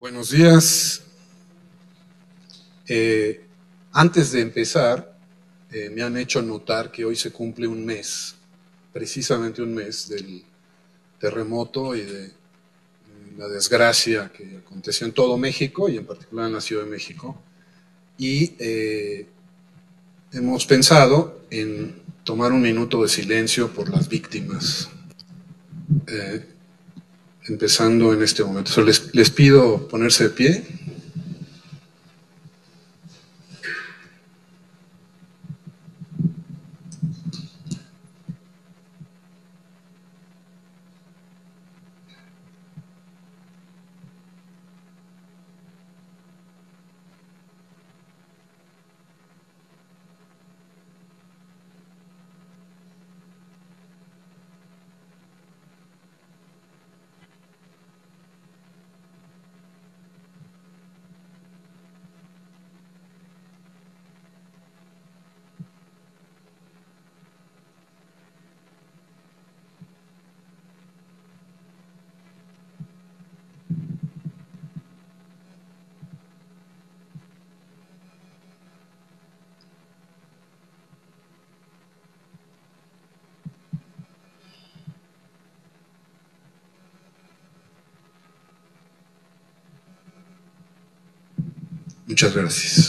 Buenos días. Antes de empezar, me han hecho notar que hoy se cumple un mes, precisamente un mes del terremoto y de la desgracia que aconteció en todo México y en particular en la Ciudad de México. Y hemos pensado en tomar un minuto de silencio por las víctimas, empezando en este momento. So, les pido ponerse de pie. Muchas gracias.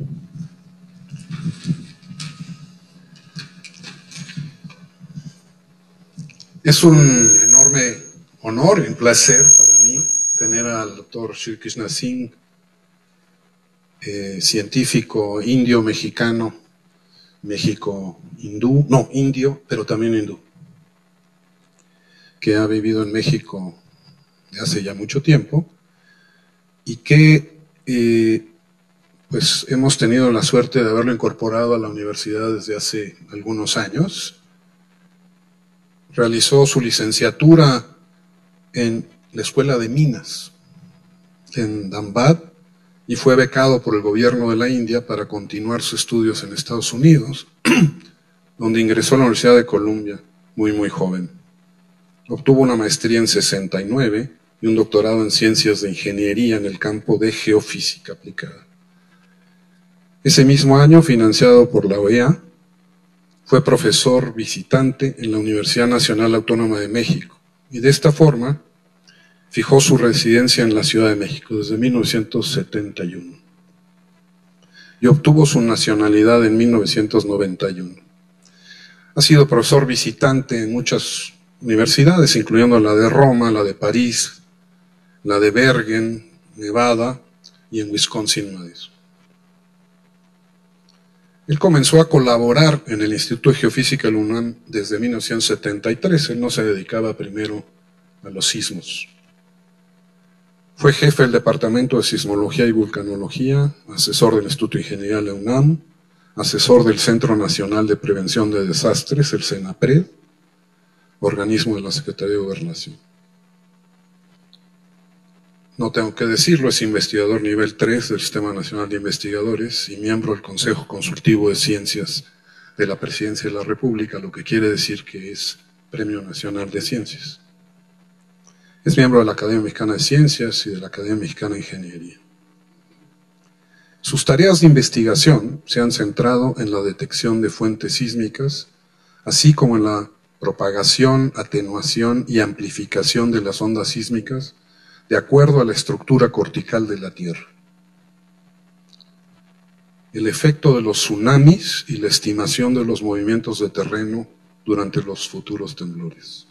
Es un enorme honor y un placer para mí tener al doctor Sri Krishna Singh, científico indio-mexicano, México-hindú, no, indio, pero también hindú, que ha vivido en México de hace ya mucho tiempo y que pues hemos tenido la suerte de haberlo incorporado a la universidad desde hace algunos años. Realizó su licenciatura en la Escuela de Minas, en Dhanbad, y fue becado por el gobierno de la India para continuar sus estudios en Estados Unidos, donde ingresó a la Universidad de Columbia muy joven. Obtuvo una maestría en 69 y un doctorado en Ciencias de Ingeniería en el campo de Geofísica aplicada. Ese mismo año, financiado por la OEA, fue profesor visitante en la Universidad Nacional Autónoma de México y de esta forma fijó su residencia en la Ciudad de México desde 1971 y obtuvo su nacionalidad en 1991. Ha sido profesor visitante en muchas universidades, incluyendo la de Roma, la de París, la de Bergen, Nevada, y en Wisconsin-Madison. Él comenzó a colaborar en el Instituto de Geofísica de la UNAM desde 1973. Él no se dedicaba primero a los sismos. Fue jefe del Departamento de Sismología y Vulcanología, asesor del Instituto de Ingeniería de la UNAM, asesor del Centro Nacional de Prevención de Desastres, el CENAPRED, organismo de la Secretaría de Gobernación. No tengo que decirlo, es investigador nivel 3 del Sistema Nacional de Investigadores y miembro del Consejo Consultivo de Ciencias de la Presidencia de la República, lo que quiere decir que es Premio Nacional de Ciencias. Es miembro de la Academia Mexicana de Ciencias y de la Academia Mexicana de Ingeniería. Sus tareas de investigación se han centrado en la detección de fuentes sísmicas, así como en la propagación, atenuación y amplificación de las ondas sísmicas de acuerdo a la estructura cortical de la Tierra, el efecto de los tsunamis y la estimación de los movimientos de terreno durante los futuros temblores.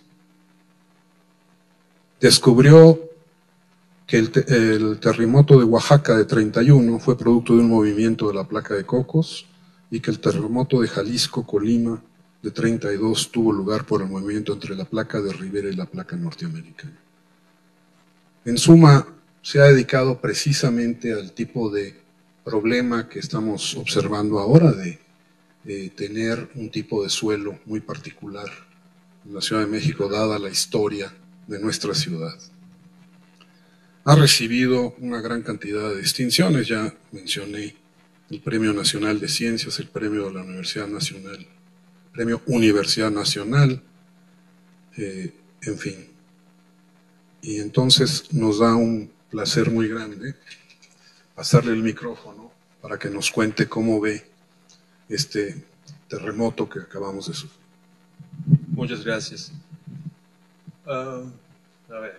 Descubrió que el terremoto de Oaxaca de 31 fue producto de un movimiento de la placa de Cocos y que el terremoto de Jalisco, Colima de 32 tuvo lugar por el movimiento entre la placa de Rivera y la placa norteamericana. En suma, se ha dedicado precisamente al tipo de problema que estamos observando ahora de tener un tipo de suelo muy particular en la Ciudad de México, dada la historia de nuestra ciudad. Ha recibido una gran cantidad de distinciones, ya mencioné el Premio Nacional de Ciencias, el Premio de la Universidad Nacional, el Premio Universidad Nacional, en fin. Y entonces nos da un placer muy grande pasarle el micrófono para que nos cuente cómo ve este terremoto que acabamos de sufrir. Muchas gracias. A ver,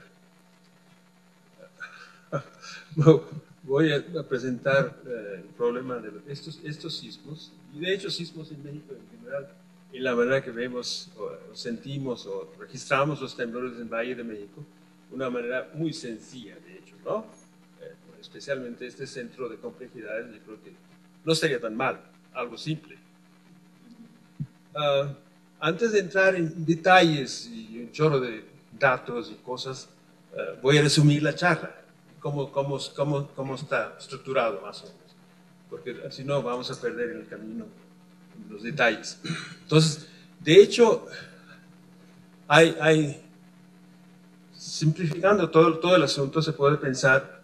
voy a presentar el problema de estos sismos, y de hecho sismos en México en general, y la manera que vemos, o sentimos, o registramos los temblores en Valle de México, una manera muy sencilla, de hecho, ¿no? Especialmente este centro de complejidades, yo creo que no sería tan mal, algo simple. Antes de entrar en detalles y un chorro de datos y cosas, voy a resumir la charla, cómo está estructurado más o menos, porque si no vamos a perder en el camino los detalles. Entonces, de hecho, simplificando todo el asunto, se puede pensar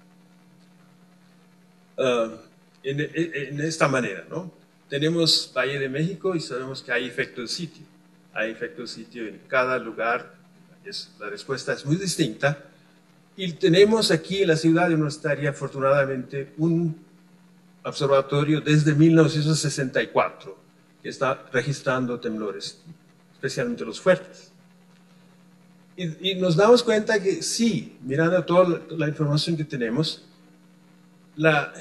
en esta manera, ¿no? Tenemos Valle de México y sabemos que hay efecto de sitio. Hay efecto de sitio en cada lugar, la respuesta es muy distinta. Y tenemos aquí en la ciudad universitaria, afortunadamente, un observatorio desde 1964 que está registrando temblores, especialmente los fuertes. Y nos damos cuenta que sí, mirando toda la información que tenemos, la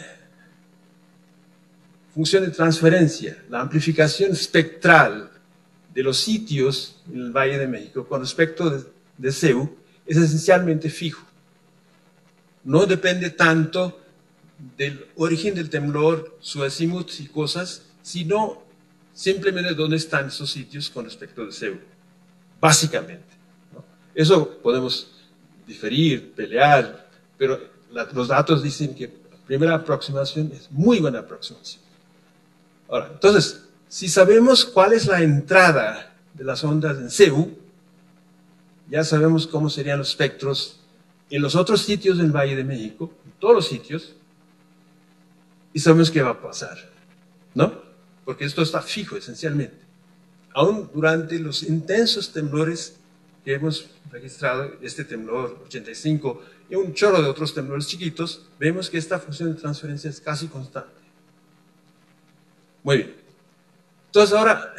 función de transferencia, la amplificación espectral de los sitios en el Valle de México con respecto de CEU es esencialmente fijo. No depende tanto del origen del temblor, su azimut y cosas, sino simplemente dónde están esos sitios con respecto de CEU, básicamente, ¿no? Eso podemos diferir, pelear, pero los datos dicen que la primera aproximación es muy buena aproximación. Ahora, entonces, si sabemos cuál es la entrada de las ondas en CEU, ya sabemos cómo serían los espectros en los otros sitios del Valle de México, en todos los sitios, y sabemos qué va a pasar, ¿no? Porque esto está fijo, esencialmente. Aún durante los intensos temblores que hemos registrado, este temblor 85 y un chorro de otros temblores chiquitos, vemos que esta función de transferencia es casi constante. Muy bien. Entonces ahora,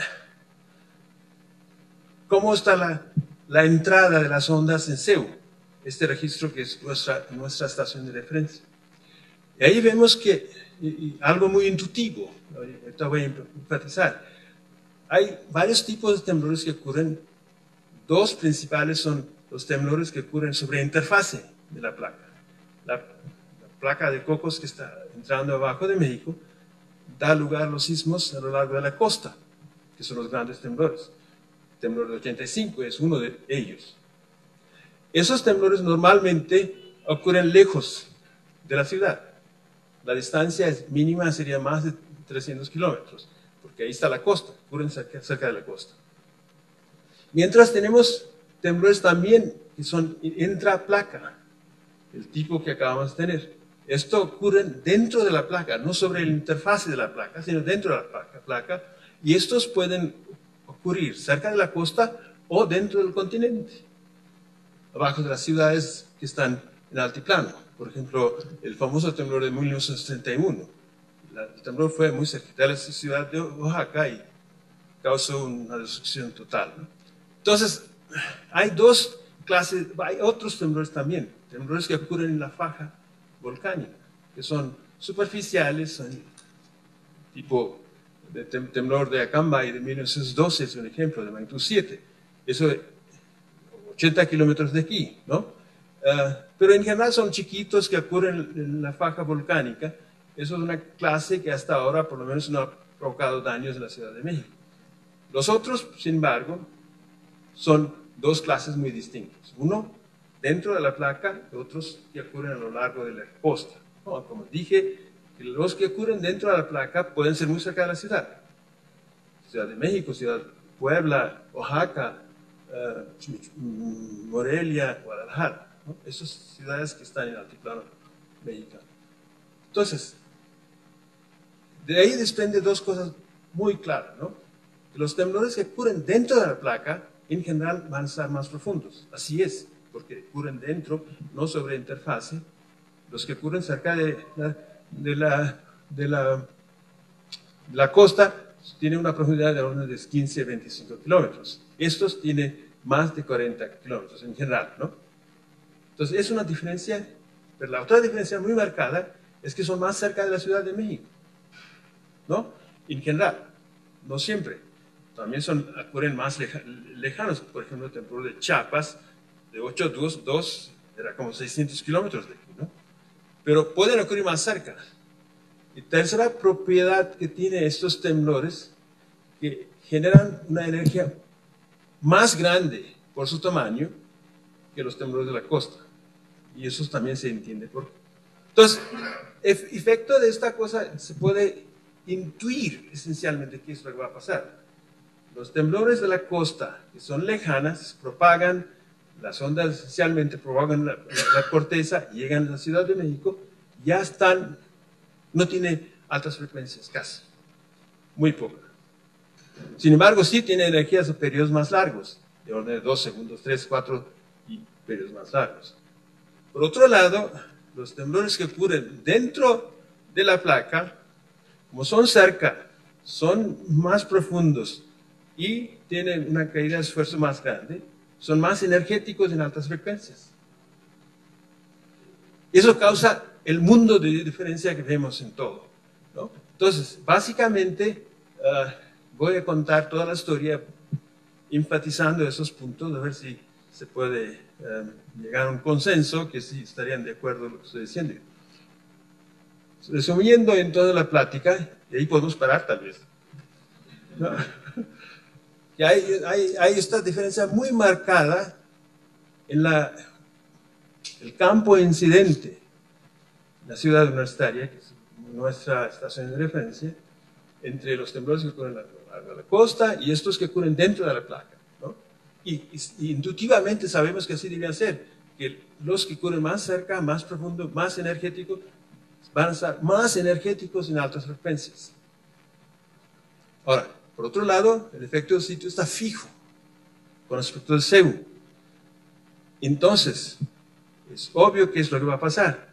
¿cómo está la entrada de las ondas en CEU? Este registro que es nuestra estación de referencia. Y ahí vemos que, algo muy intuitivo, ahorita voy a enfatizar, hay varios tipos de temblores que ocurren. Dos principales son los temblores que ocurren sobre interfase de la placa. La placa de Cocos que está entrando abajo de México da lugar a los sismos a lo largo de la costa, que son los grandes temblores. El temblor de 85 es uno de ellos. Esos temblores normalmente ocurren lejos de la ciudad. La distancia mínima sería más de 300 kilómetros, porque ahí está la costa, ocurren cerca de la costa. Mientras tenemos temblores también que son intraplaca, el tipo que acabamos de tener. Esto ocurre dentro de la placa, no sobre la interfase de la placa, sino dentro de la placa, y estos pueden ocurrir cerca de la costa o dentro del continente, abajo de las ciudades que están en altiplano. Por ejemplo, el famoso temblor de 1931. El temblor fue muy cerquita de la ciudad de Oaxaca y causó una destrucción total, ¿no? Entonces, hay dos clases, hay otros temblores también, temblores que ocurren en la faja volcánica, que son superficiales, son tipo de temblor de Acambay de 1912, es un ejemplo, de magnitud 7. Eso es 80 kilómetros de aquí, ¿no? Pero en general son chiquitos que ocurren en la faja volcánica. Eso es una clase que hasta ahora por lo menos no ha provocado daños en la Ciudad de México. Los otros, sin embargo, son dos clases muy distintas. Uno dentro de la placa y otros que ocurren a lo largo de la costa. ¿No? Como dije, los que ocurren dentro de la placa pueden ser muy cerca de la ciudad. Ciudad de México, Ciudad de Puebla, Oaxaca, Morelia, Guadalajara, ¿no? Esas ciudades que están en el altiplano mexicano. Entonces, de ahí desprende dos cosas muy claras, ¿no? Los temblores que ocurren dentro de la placa, en general, van a estar más profundos. Así es, porque ocurren dentro, no sobre interfase, los que ocurren cerca de la costa, tienen una profundidad de orden de 15 a 25 kilómetros. Estos tienen más de 40 kilómetros en general, ¿no? Entonces, es una diferencia, pero la otra diferencia muy marcada es que son más cerca de la Ciudad de México, ¿no? En general, no siempre. También ocurren más lejanos. Por ejemplo, el temblor de Chiapas, de 8.2 era como 600 kilómetros de aquí, ¿no? Pero pueden ocurrir más cerca. Y tercera propiedad que tiene estos temblores, que generan una energía más grande por su tamaño que los temblores de la costa. Y eso también se entiende por qué. Entonces, el efecto de esta cosa se puede intuir esencialmente qué es lo que va a pasar. Los temblores de la costa, que son lejanas, propagan, las ondas esencialmente propagan la corteza, llegan a la Ciudad de México, ya están, no tiene altas frecuencias casi, muy poca. Sin embargo, sí tiene energías de periodos más largos, de orden de 2 segundos, 3, 4 y periodos más largos. Por otro lado, los temblores que ocurren dentro de la placa, como son cerca, son más profundos y tienen una caída de esfuerzo más grande, son más energéticos en altas frecuencias. Eso causa el mundo de diferencia que vemos en todo, ¿no? Entonces, básicamente, voy a contar toda la historia enfatizando esos puntos, a ver si se puede llegar a un consenso, que sí estarían de acuerdo con lo que estoy diciendo. Resumiendo en toda la plática, y ahí podemos parar tal vez, ¿no? Que hay esta diferencia muy marcada en el campo de incidente, la ciudad universitaria, que es nuestra estación de referencia, entre los temblores que ocurren a la costa y estos que ocurren dentro de la placa, ¿no? Y intuitivamente sabemos que así debían ser, que los que ocurren más cerca, más profundo, más energéticos, van a estar más energéticos en altas frecuencias. Ahora, por otro lado, el efecto del sitio está fijo con respecto al CEU. Entonces, es obvio que es lo que va a pasar,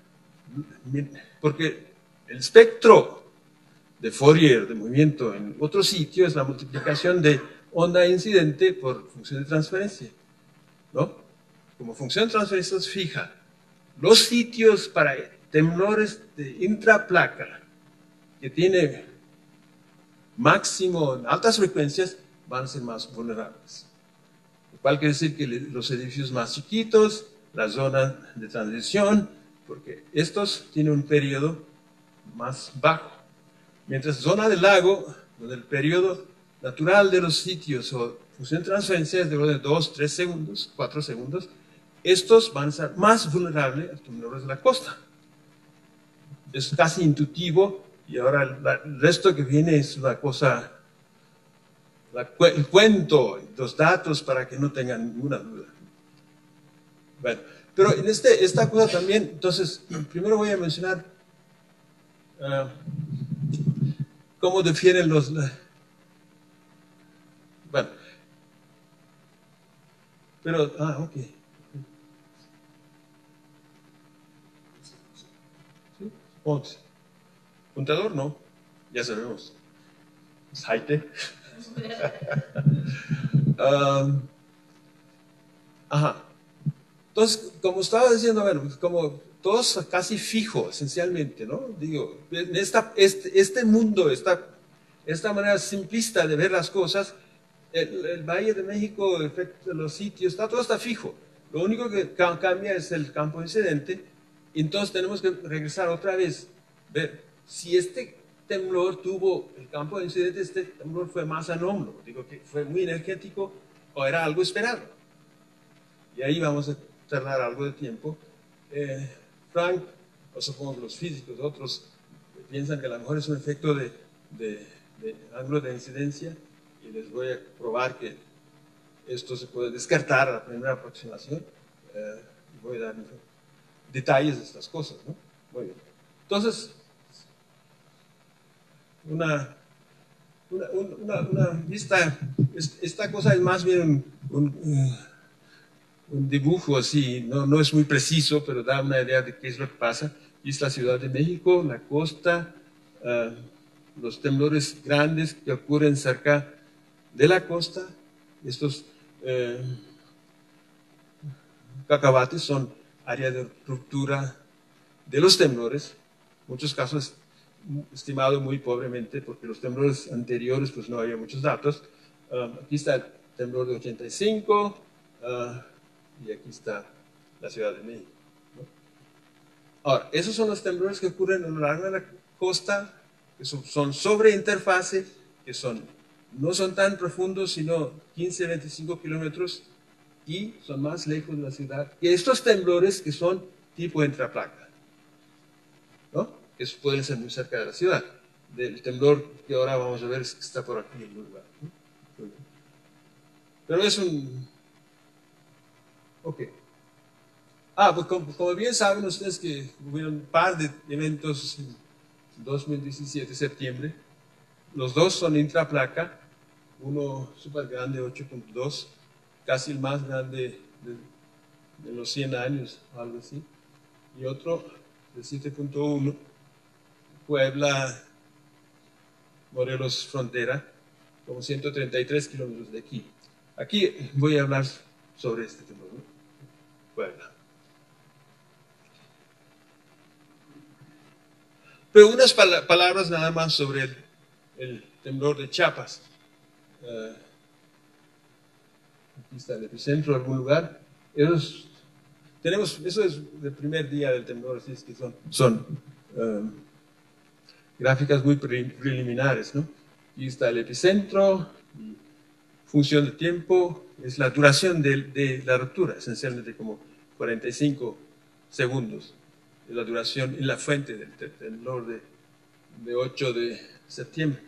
porque el espectro de Fourier de movimiento en otro sitio es la multiplicación de onda incidente por función de transferencia, ¿no? Como función de transferencia es fija, los sitios para temblores de intraplaca que tiene máximo en altas frecuencias van a ser más vulnerables. Lo cual quiere decir que los edificios más chiquitos, la zona de transición, porque estos tienen un periodo más bajo. Mientras zona del lago, donde el periodo natural de los sitios o función de transferencia es de orden de 2, 3 segundos, 4 segundos, estos van a ser más vulnerables a los temblores de la costa. Es casi intuitivo y ahora el resto que viene es la cosa, el cuento, los datos para que no tengan ninguna duda. Bueno, pero en esta cosa también, entonces, primero voy a mencionar cómo defienden los... Bueno, pero, ok. ¿Sí? 11. Puntador, no, ya sabemos. Es high-tech. Ajá. Entonces, como estaba diciendo, bueno, como todos casi fijo, esencialmente, ¿no? Digo, en este mundo, esta manera simplista de ver las cosas, el Valle de México, el efecto de los sitios, todo está fijo. Lo único que cambia es el campo incidente. Entonces tenemos que regresar otra vez, ver si este temblor tuvo el campo de incidente, este temblor fue más anómalo, digo que fue muy energético o era algo esperado. Y ahí vamos a tardar algo de tiempo. Frank, o supongo que los físicos, otros, piensan que a lo mejor es un efecto de ángulo de incidencia, y les voy a probar que esto se puede descartar a la primera aproximación. Y voy a dar detalles de estas cosas, ¿no? Muy bien. Entonces, una vista, esta cosa es más bien un dibujo así, no es muy preciso, pero da una idea de qué es lo que pasa. Aquí es la Ciudad de México, la costa, los temblores grandes que ocurren cerca de la costa. Estos cacahuates son área de ruptura de los temblores, muchos casos estimado muy pobremente, porque los temblores anteriores pues no había muchos datos. Aquí está el temblor de 85 y aquí está la Ciudad de México, ¿no? Ahora, esos son los temblores que ocurren a lo largo de la costa, que son sobre interfase, que no son tan profundos, sino 15-25 kilómetros, y son más lejos de la ciudad. Y estos temblores que son tipo intraplaca, ¿no? Que pueden ser muy cerca de la ciudad. Del temblor que ahora vamos a ver es que está por aquí en el lugar, ¿no? Pero es un... Ok. Pues como bien saben ustedes que hubo un par de eventos en 2017, septiembre. Los dos son intraplaca. Uno súper grande, 8.2, casi el más grande de los 100 años, algo así. Y otro de 7.1, Puebla, Morelos, frontera, como 133 kilómetros de aquí. Aquí voy a hablar sobre este temblor, ¿no? Puebla. Pero unas palabras nada más sobre el temblor de Chiapas. Aquí está el epicentro, en algún lugar. Eso es del primer día del temblor, así es que son gráficas muy preliminares, ¿no? Aquí está el epicentro, función de tiempo, es la duración de la ruptura, esencialmente como 45 segundos. Es la duración en la fuente del temblor de 8 de septiembre.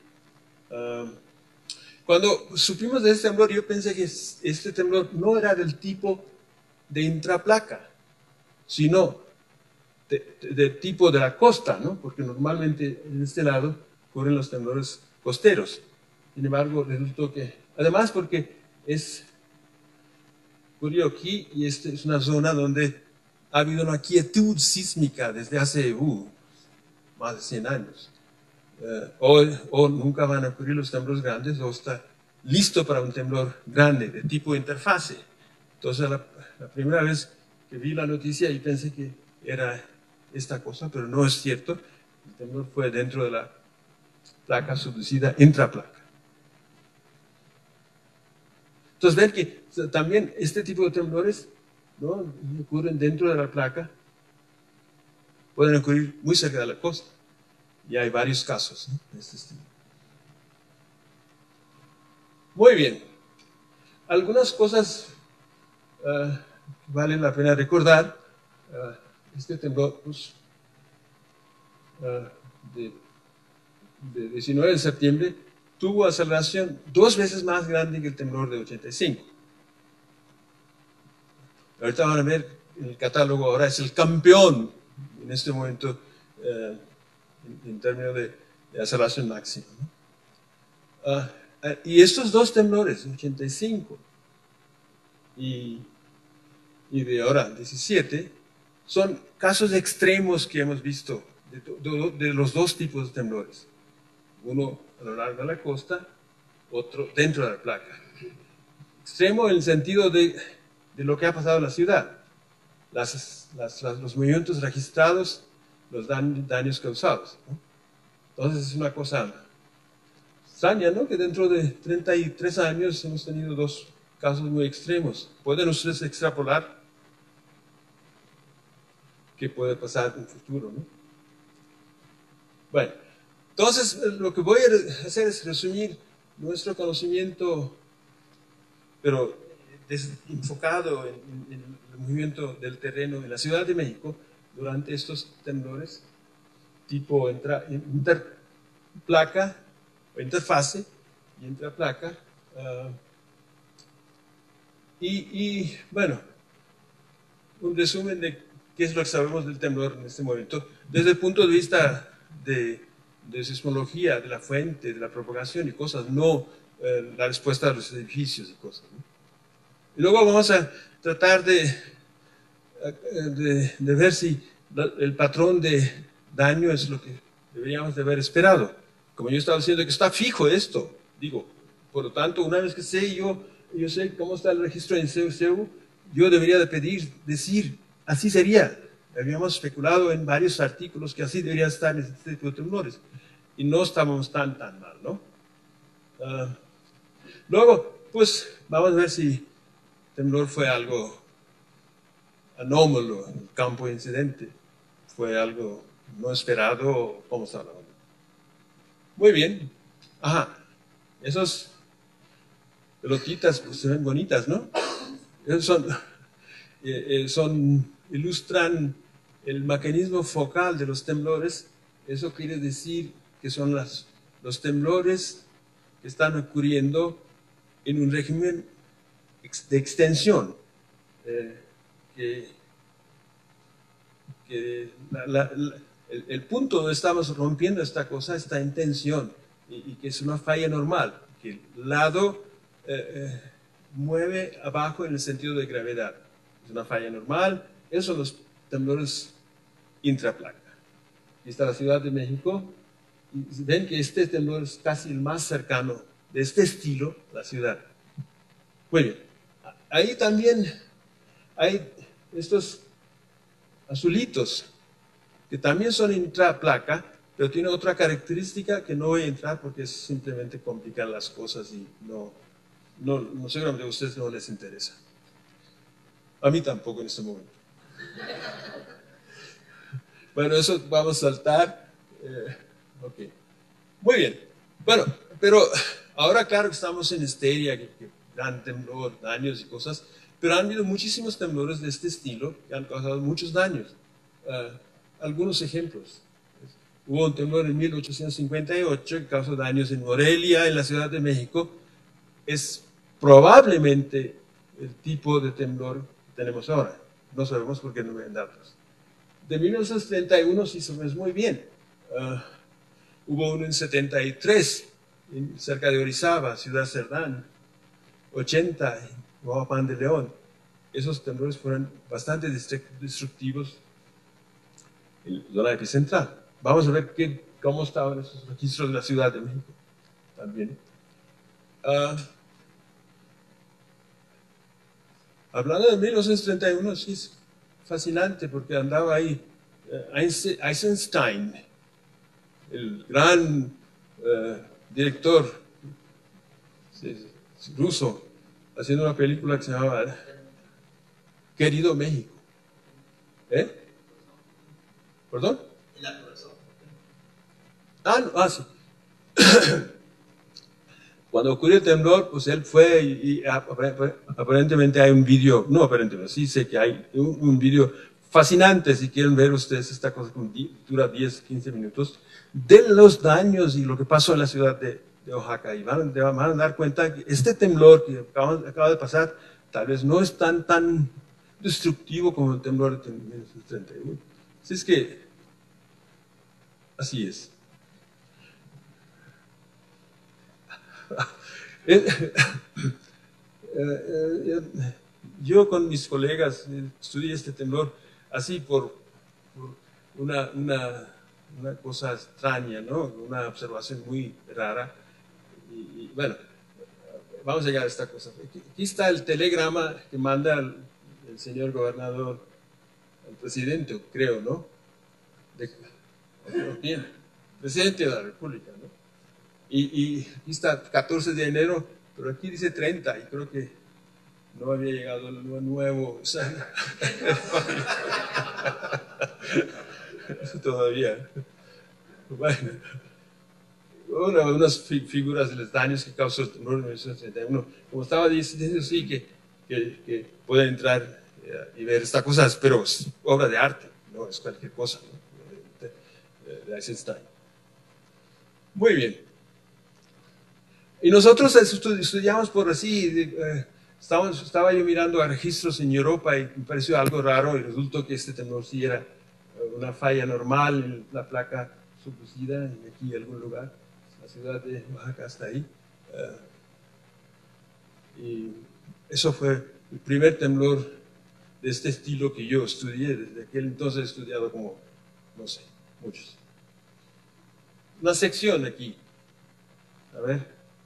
Cuando supimos de este temblor, yo pensé que este temblor no era del tipo de intraplaca, sino de tipo de la costa, ¿no? Porque normalmente en este lado ocurren los temblores costeros. Sin embargo, resultó que, además porque ocurrió aquí y esta es una zona donde ha habido una quietud sísmica desde hace más de 100 años. O nunca van a ocurrir los temblores grandes, o está listo para un temblor grande de tipo interfase. Entonces, la primera vez que vi la noticia y pensé que era esta cosa, pero no es cierto. El temblor fue dentro de la placa subducida intraplaca. Entonces, ven que también este tipo de temblores, ¿no?, ocurren dentro de la placa, pueden ocurrir muy cerca de la costa. Y hay varios casos, ¿no?, de este estilo. Muy bien. Algunas cosas valen la pena recordar. Este temblor de 19 de septiembre tuvo aceleración 2 veces más grande que el temblor de 85. Ahorita van a ver en el catálogo, ahora es el campeón en este momento en términos de aceleración máxima, ¿no? Y estos dos temblores, 85 y de ahora 17, son casos extremos que hemos visto de los dos tipos de temblores. Uno a lo largo de la costa, otro dentro de la placa. Extremo en el sentido de lo que ha pasado en la ciudad, los movimientos registrados, los daños causados, ¿no? Entonces es una cosa extraña, ¿no?, que dentro de 33 años hemos tenido dos casos muy extremos. ¿Pueden ustedes extrapolar qué puede pasar en el futuro, ¿no? Bueno, entonces lo que voy a hacer es resumir nuestro conocimiento, pero enfocado en el movimiento del terreno en la Ciudad de México durante estos temblores tipo interplaca o interfase y intraplaca. Y bueno, un resumen de qué es lo que sabemos del temblor en este momento desde el punto de vista de sismología, de la fuente, de la propagación y cosas, no la respuesta a los edificios y cosas, ¿no? Y luego vamos a tratar de ver si el patrón de daño es lo que deberíamos de haber esperado. Como yo estaba diciendo que está fijo esto, digo, por lo tanto, una vez que sé yo sé cómo está el registro en CEU, yo debería de decir, así sería. Habíamos especulado en varios artículos que así debería estar en este tipo de temblores. Y no estábamos tan mal, ¿no? Luego, pues, vamos a ver si el temblor fue algo anómalo, el campo de incidente. Fue algo no esperado, ¿cómo está hablando? Muy bien. Ajá. Esas pelotitas pues, se ven bonitas, ¿no? Esos ilustran el mecanismo focal de los temblores. Eso quiere decir que son los temblores que están ocurriendo en un régimen de extensión. El punto donde estamos rompiendo esta cosa está en tensión y que es una falla normal, que el lado mueve abajo en el sentido de gravedad. Es una falla normal. Esos son los temblores intraplaca. Aquí está la Ciudad de México. Y ven que este temblor es casi el más cercano de este estilo a la ciudad. Muy bien. Ahí también hay estos azulitos que también son intraplaca, pero tiene otra característica que no voy a entrar porque es simplemente complicar las cosas y seguramente a ustedes no les interesa. A mí tampoco en este momento. Bueno, eso vamos a saltar. Ok. Muy bien. Bueno, pero ahora claro que estamos en histeria, que gran temblor, daños y cosas, pero han habido muchísimos temblores de este estilo que han causado muchos daños. Algunos ejemplos. Hubo un temblor en 1858 que causó daños en Morelia, en la Ciudad de México. Es probablemente el tipo de temblor que tenemos ahora. No sabemos por qué no ven datos. De 1931 sí sabemos muy bien. Hubo uno en 73, cerca de Orizaba, Ciudad Cerdán. 80 en Guapan de León. Esos temblores fueron bastante destructivos en la zona epicentral. Vamos a ver cómo estaban esos registros de la Ciudad de México también. Hablando de 1931, sí es fascinante porque andaba ahí Eisenstein, el gran director ruso, haciendo una película que se llamaba Querido México. ¿Perdón? Sí. Cuando ocurrió el temblor, pues él fue y aparentemente hay un video, no aparentemente, sí sé que hay un video fascinante, si quieren ver ustedes esta cosa que dura 10, 15 minutos, de los daños y lo que pasó en la ciudad de Oaxaca. Y van a dar cuenta que este temblor que acaba de pasar tal vez no es tan destructivo como el temblor de 1931. Así es que, así es. Yo con mis colegas estudié este temblor así por una cosa extraña, ¿no? Una observación muy rara. Y bueno, vamos a llegar a esta cosa. Aquí está el telegrama que manda el señor gobernador al presidente, creo, ¿no? Bien, presidente de la República, ¿no? Y aquí está 14 de enero, pero aquí dice 30 y creo que no había llegado el nuevo. O sea, todavía. Bueno, unas figuras de los daños que causó el temblor en 1931. Como estaba diciendo, sí, que pueden entrar y ver estas cosas, pero es obra de arte, no es cualquier cosa, ¿no? De Eisenstein. Muy bien. Y nosotros estudiamos por así, estaba yo mirando a registros en Europa y me pareció algo raro y resultó que este temblor sí era una falla normal en la placa subducida, aquí en algún lugar, la ciudad de Oaxaca está ahí. Y eso fue el primer temblor de este estilo que yo estudié. Desde aquel entonces he estudiado como, no sé, muchos. Una sección aquí. A ver.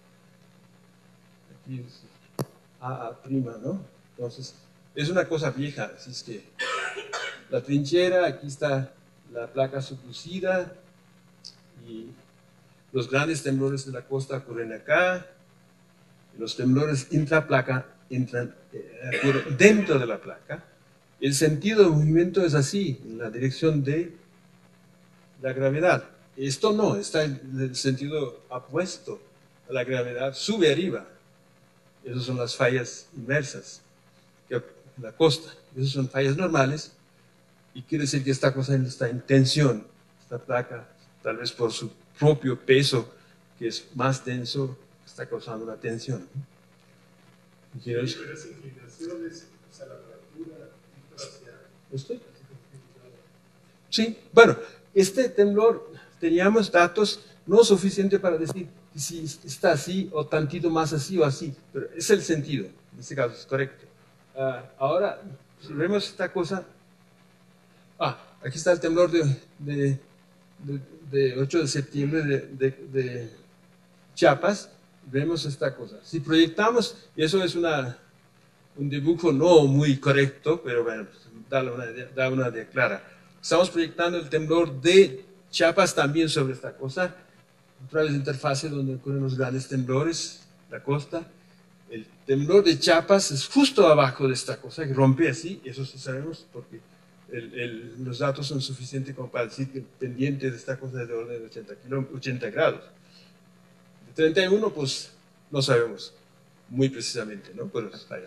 Aquí es AA', ¿no? Entonces, es una cosa vieja, así es que la trinchera, aquí está la placa subducida y los grandes temblores de la costa ocurren acá, y los temblores intraplaca ocurren dentro de la placa. El sentido de movimiento es así, en la dirección de la gravedad. Esto no, está en el sentido opuesto a la gravedad, sube arriba. Esas son las fallas inversas, que la costa. Esas son fallas normales, y quiere decir que esta cosa está en tensión. Esta placa, tal vez por su propio peso, que es más denso, está causando una tensión. Sí, pero las inclinaciones, o sea, la apertura hacia... ¿Esto? Sí, bueno, este temblor teníamos datos no suficientes para decir si está así o tantito más así o así, pero es el sentido, en este caso es correcto. Ahora, si vemos esta cosa, aquí está el temblor de 8 de septiembre de Chiapas, vemos esta cosa. Si proyectamos, y eso es un dibujo no muy correcto, pero bueno, da una idea clara. Estamos proyectando el temblor de Chiapas también sobre esta cosa, otra vez interfase donde ocurren los grandes temblores, la costa. El temblor de Chiapas es justo abajo de esta cosa, que rompe así, y eso sí sabemos porque los datos son suficientes como para decir que el pendiente de esta cosa es de orden de 80 grados. De 31, pues no sabemos muy precisamente, ¿no? Pero es falla.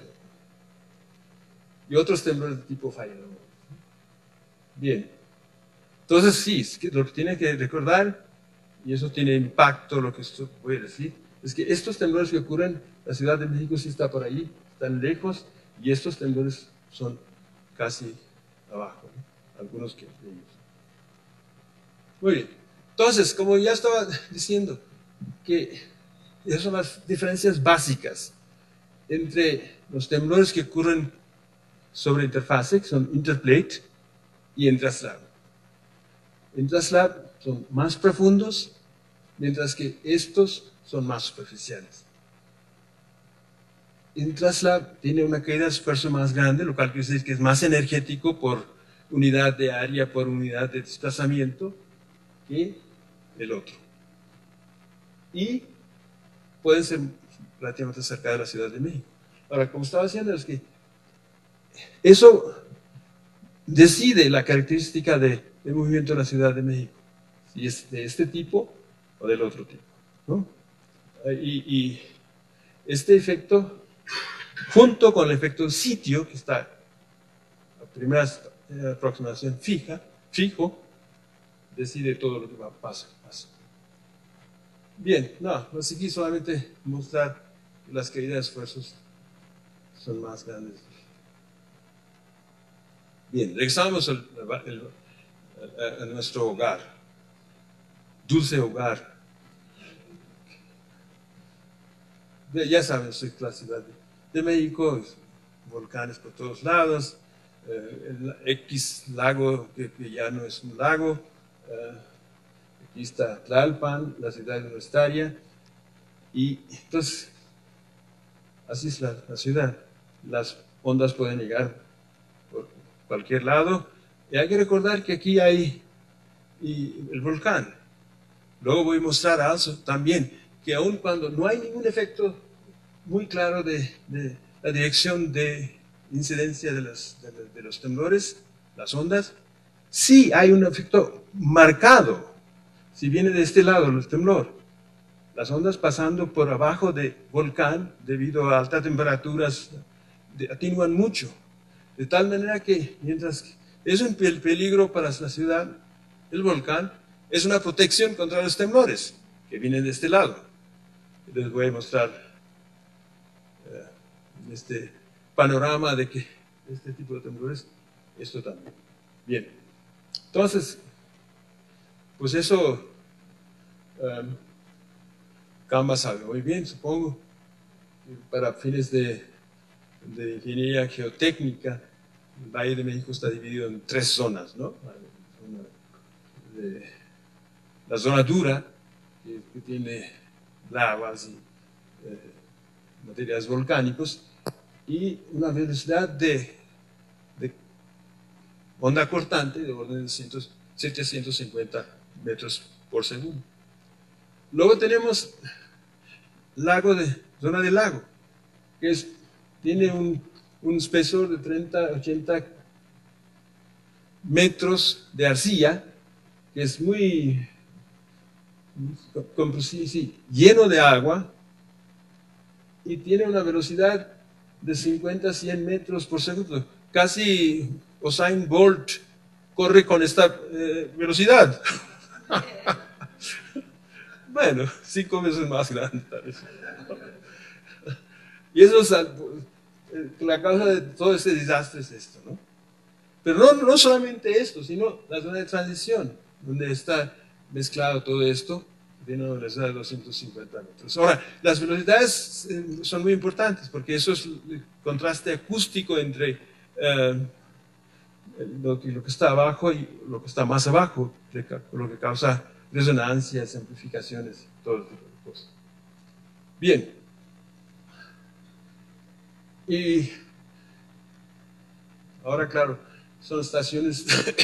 Y otros temblores de tipo falla, ¿no? Bien. Entonces, sí, es que lo que tiene que recordar, y eso tiene impacto, lo que esto voy a decir, es que estos temblores que ocurren, la Ciudad de México sí está por ahí, están lejos, y estos temblores son casi abajo, ¿no? Algunos de ellos. Muy bien. Entonces, como ya estaba diciendo, que esas son las diferencias básicas entre los temblores que ocurren sobre interfase, que son interplate, y intraslab. Intraslab son más profundos, mientras que estos son más superficiales. Intraslab tiene una caída de esfuerzo más grande, lo cual quiere decir que es más energético por unidad de área, por unidad de desplazamiento que el otro. Y pueden ser relativamente cerca de la Ciudad de México. Ahora, como estaba diciendo, es que eso decide la característica del movimiento de la Ciudad de México, si es de este tipo o del otro tipo, ¿no? Y este efecto, junto con el efecto sitio, que está la primera aproximación fijo, decide todo lo que va a pasar. Bien, no seguí solamente mostrar que las caídas de esfuerzos son más grandes. Bien, regresamos a nuestro hogar, dulce hogar. Ya saben, soy la Ciudad de México, volcanes por todos lados, el X lago que ya no es un lago, aquí está Tlalpan, la ciudad universitaria, y entonces, así es la ciudad. Las ondas pueden llegar por cualquier lado, y hay que recordar que aquí hay el volcán. Luego voy a mostrar also también que aun cuando no hay ningún efecto muy claro de la dirección de incidencia de los temblores, las ondas, sí hay un efecto marcado. Si viene de este lado el temblor, las ondas pasando por abajo del volcán debido a altas temperaturas atenúan mucho. De tal manera que mientras es un peligro para la ciudad, el volcán es una protección contra los temblores que vienen de este lado. Les voy a mostrar este panorama de que este tipo de temblores, esto también. Bien, entonces, pues eso Canva sabe muy bien, supongo, para fines de ingeniería geotécnica, el Valle de México está dividido en 3 zonas, ¿no? La zona dura, que tiene lavas y materiales volcánicos, y una velocidad de onda cortante de orden de 750 metros por segundo. Luego tenemos zona de lago, que tiene un espesor de 30-80 metros de arcilla, que es muy lleno de agua, y tiene una velocidad de 50-100 metros por segundo. Casi Usain Bolt corre con esta velocidad. Bueno, 5 veces más grande tal vez. Y eso es la causa de todo este desastre es esto, ¿no? Pero no solamente esto, sino la zona de transición, donde está mezclado todo esto, tiene una velocidad de 250 metros. Ahora, las velocidades son muy importantes, porque eso es el contraste acústico entre lo que está abajo y lo que está más abajo, lo que causa resonancias, amplificaciones, todo tipo de cosas. Bien. Y ahora, claro, son estaciones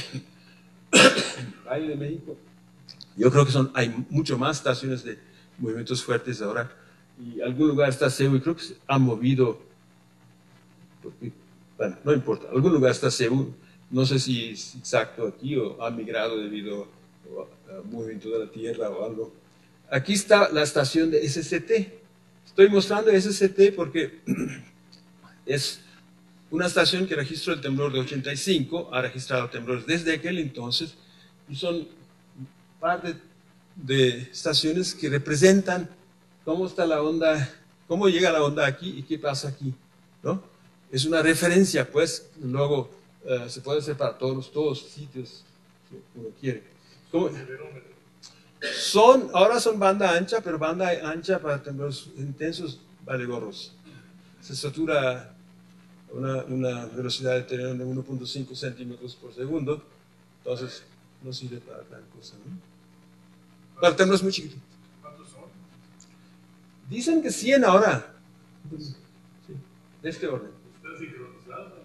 Valle de México. Yo creo que hay mucho más estaciones de movimientos fuertes ahora. Y algún lugar está CEU y creo que se ha movido, porque, bueno, no importa, algún lugar está CEU, no sé si es exacto aquí o ha migrado debido al movimiento de la Tierra o algo. Aquí está la estación de SCT. Estoy mostrando SCT porque es una estación que registró el temblor de 85, ha registrado temblores desde aquel entonces, y son parte de estaciones que representan cómo está la onda, cómo llega la onda aquí y qué pasa aquí, ¿no? Es una referencia, pues, luego se puede hacer para todos sitios que uno quiere. Ahora son banda ancha, pero banda ancha para temblores intensos vale gorros. Se satura una velocidad de terreno de 1.5 centímetros por segundo, entonces no sirve para gran cosa, ¿no? Para temblores muy chiquitos. ¿Cuántos son? Dicen que 100 ahora. Sí, de este orden. ¿Están sincronizados?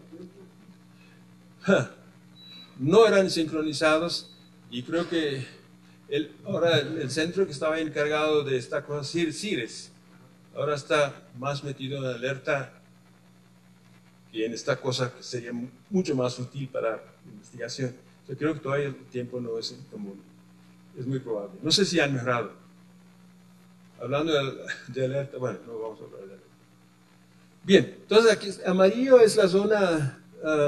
No eran sincronizados y creo que ahora el centro que estaba encargado de esta cosa, CIRES, ahora está más metido en alerta que en esta cosa que sería mucho más útil para investigación. Yo creo que todavía el tiempo no es común. Es muy probable. No sé si han mejorado. Hablando de alerta, bueno, no vamos a hablar de alerta. Bien, entonces aquí amarillo es la zona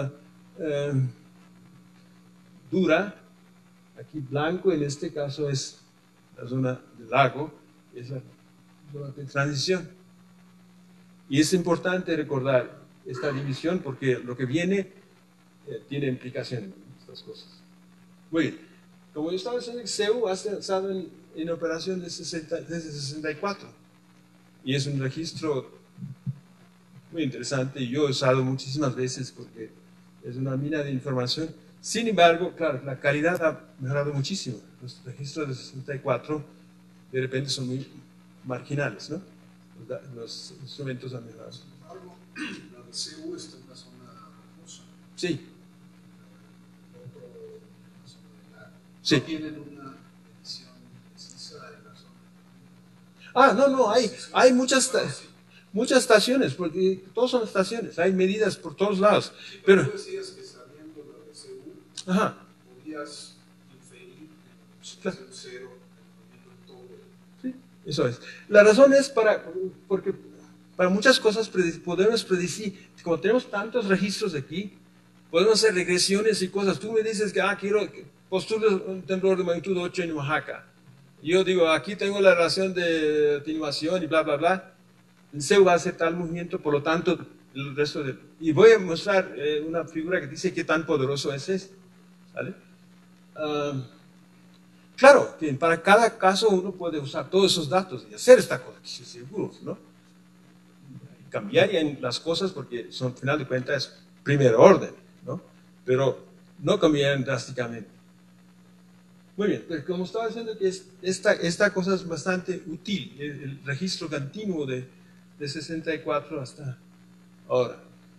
dura. Aquí blanco en este caso es la zona del lago, es la zona de transición. Y es importante recordar esta división porque lo que viene tiene implicaciones en estas cosas. Muy bien. Como yo estaba diciendo, CEU ha estado en operación desde 64 y es un registro muy interesante y yo he usado muchísimas veces porque es una mina de información. Sin embargo, claro, la calidad ha mejorado muchísimo. Los registros de 64 de repente son muy marginales, ¿no? Los instrumentos han mejorado. La de CEU está en la zona rocosa. Sí. Sí. Sí. ¿Tienen una medición precisa en la zona? No, hay muchas estaciones, porque todos son estaciones, hay medidas por todos lados. Sí, pero tú decías que sabiendo la de CEU, ajá, podías inferir claro. en cero el todo. Sí, eso es. La razón es porque para muchas cosas podemos predecir, como tenemos tantos registros aquí, podemos hacer regresiones y cosas. Tú me dices que quiero que postules un temblor de magnitud 8 en Oaxaca. Y yo digo, aquí tengo la relación de atenuación y bla, bla, bla. El CEU va a hacer tal movimiento, por lo tanto, el resto de... Y voy a mostrar una figura que dice qué tan poderoso es este. ¿Vale? Claro, que para cada caso uno puede usar todos esos datos y hacer esta cosa, seguro, ¿no? Cambiarían las cosas porque son, al final de cuentas, es primer orden. ¿no? Pero no cambiaron drásticamente. Muy bien, pues como estaba diciendo, que esta cosa es bastante útil, el registro continuo de 64 hasta ahora.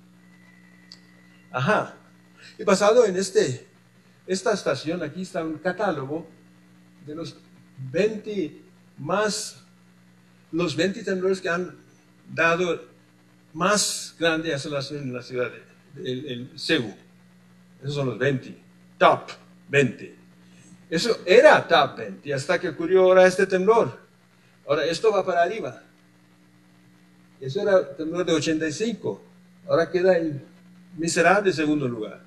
Ajá. Y basado en esta estación, aquí está un catálogo de los 20 temblores que han dado más grande aceleración en la ciudad de Cebu. Esos son los 20, top 20. Eso era top 20 hasta que ocurrió ahora este temblor. Ahora esto va para arriba. Eso era el temblor de 85. Ahora queda en miserable segundo lugar.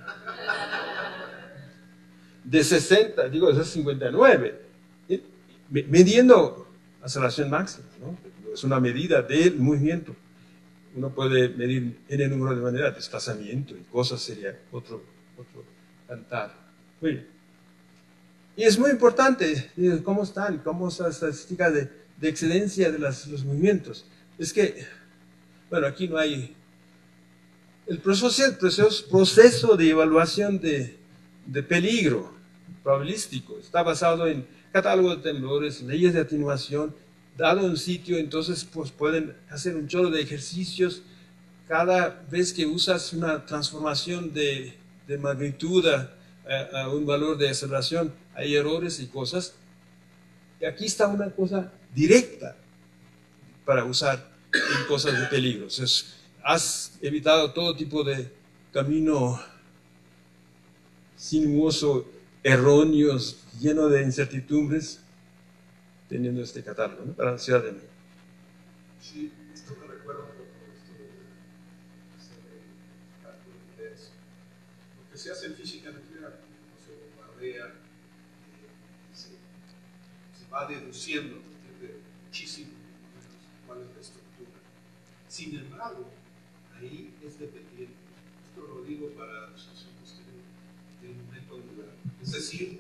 De 60, digo, de 59. Midiendo aceleración máxima, ¿no? Es una medida del movimiento. Uno puede medir en el número de maneras, desplazamiento y cosas, sería otro cantar. Muy bien. Y es muy importante cómo están, cómo es la estadística de excedencia de los movimientos. Es que, bueno, aquí no hay... El proceso de evaluación de peligro probabilístico está basado en catálogo de temblores, leyes de atenuación. Dado un sitio, entonces pues pueden hacer un chorro de ejercicios. Cada vez que usas una transformación de magnitud a un valor de aceleración, hay errores y cosas. Y aquí está una cosa directa para usar en cosas de peligro. Entonces, has evitado todo tipo de camino sinuoso, erróneos, lleno de incertidumbres, teniendo este catálogo, ¿no? Para la Ciudad de México. Sí, esto me recuerda un poco esto de cálculo de eso. Lo que se hace en física nuclear, no se bombardea, se va deduciendo a partir de muchísimo cuál es la estructura. Sin embargo, ahí es dependiente. Esto lo digo para los asuntos del momento angular. Es decir,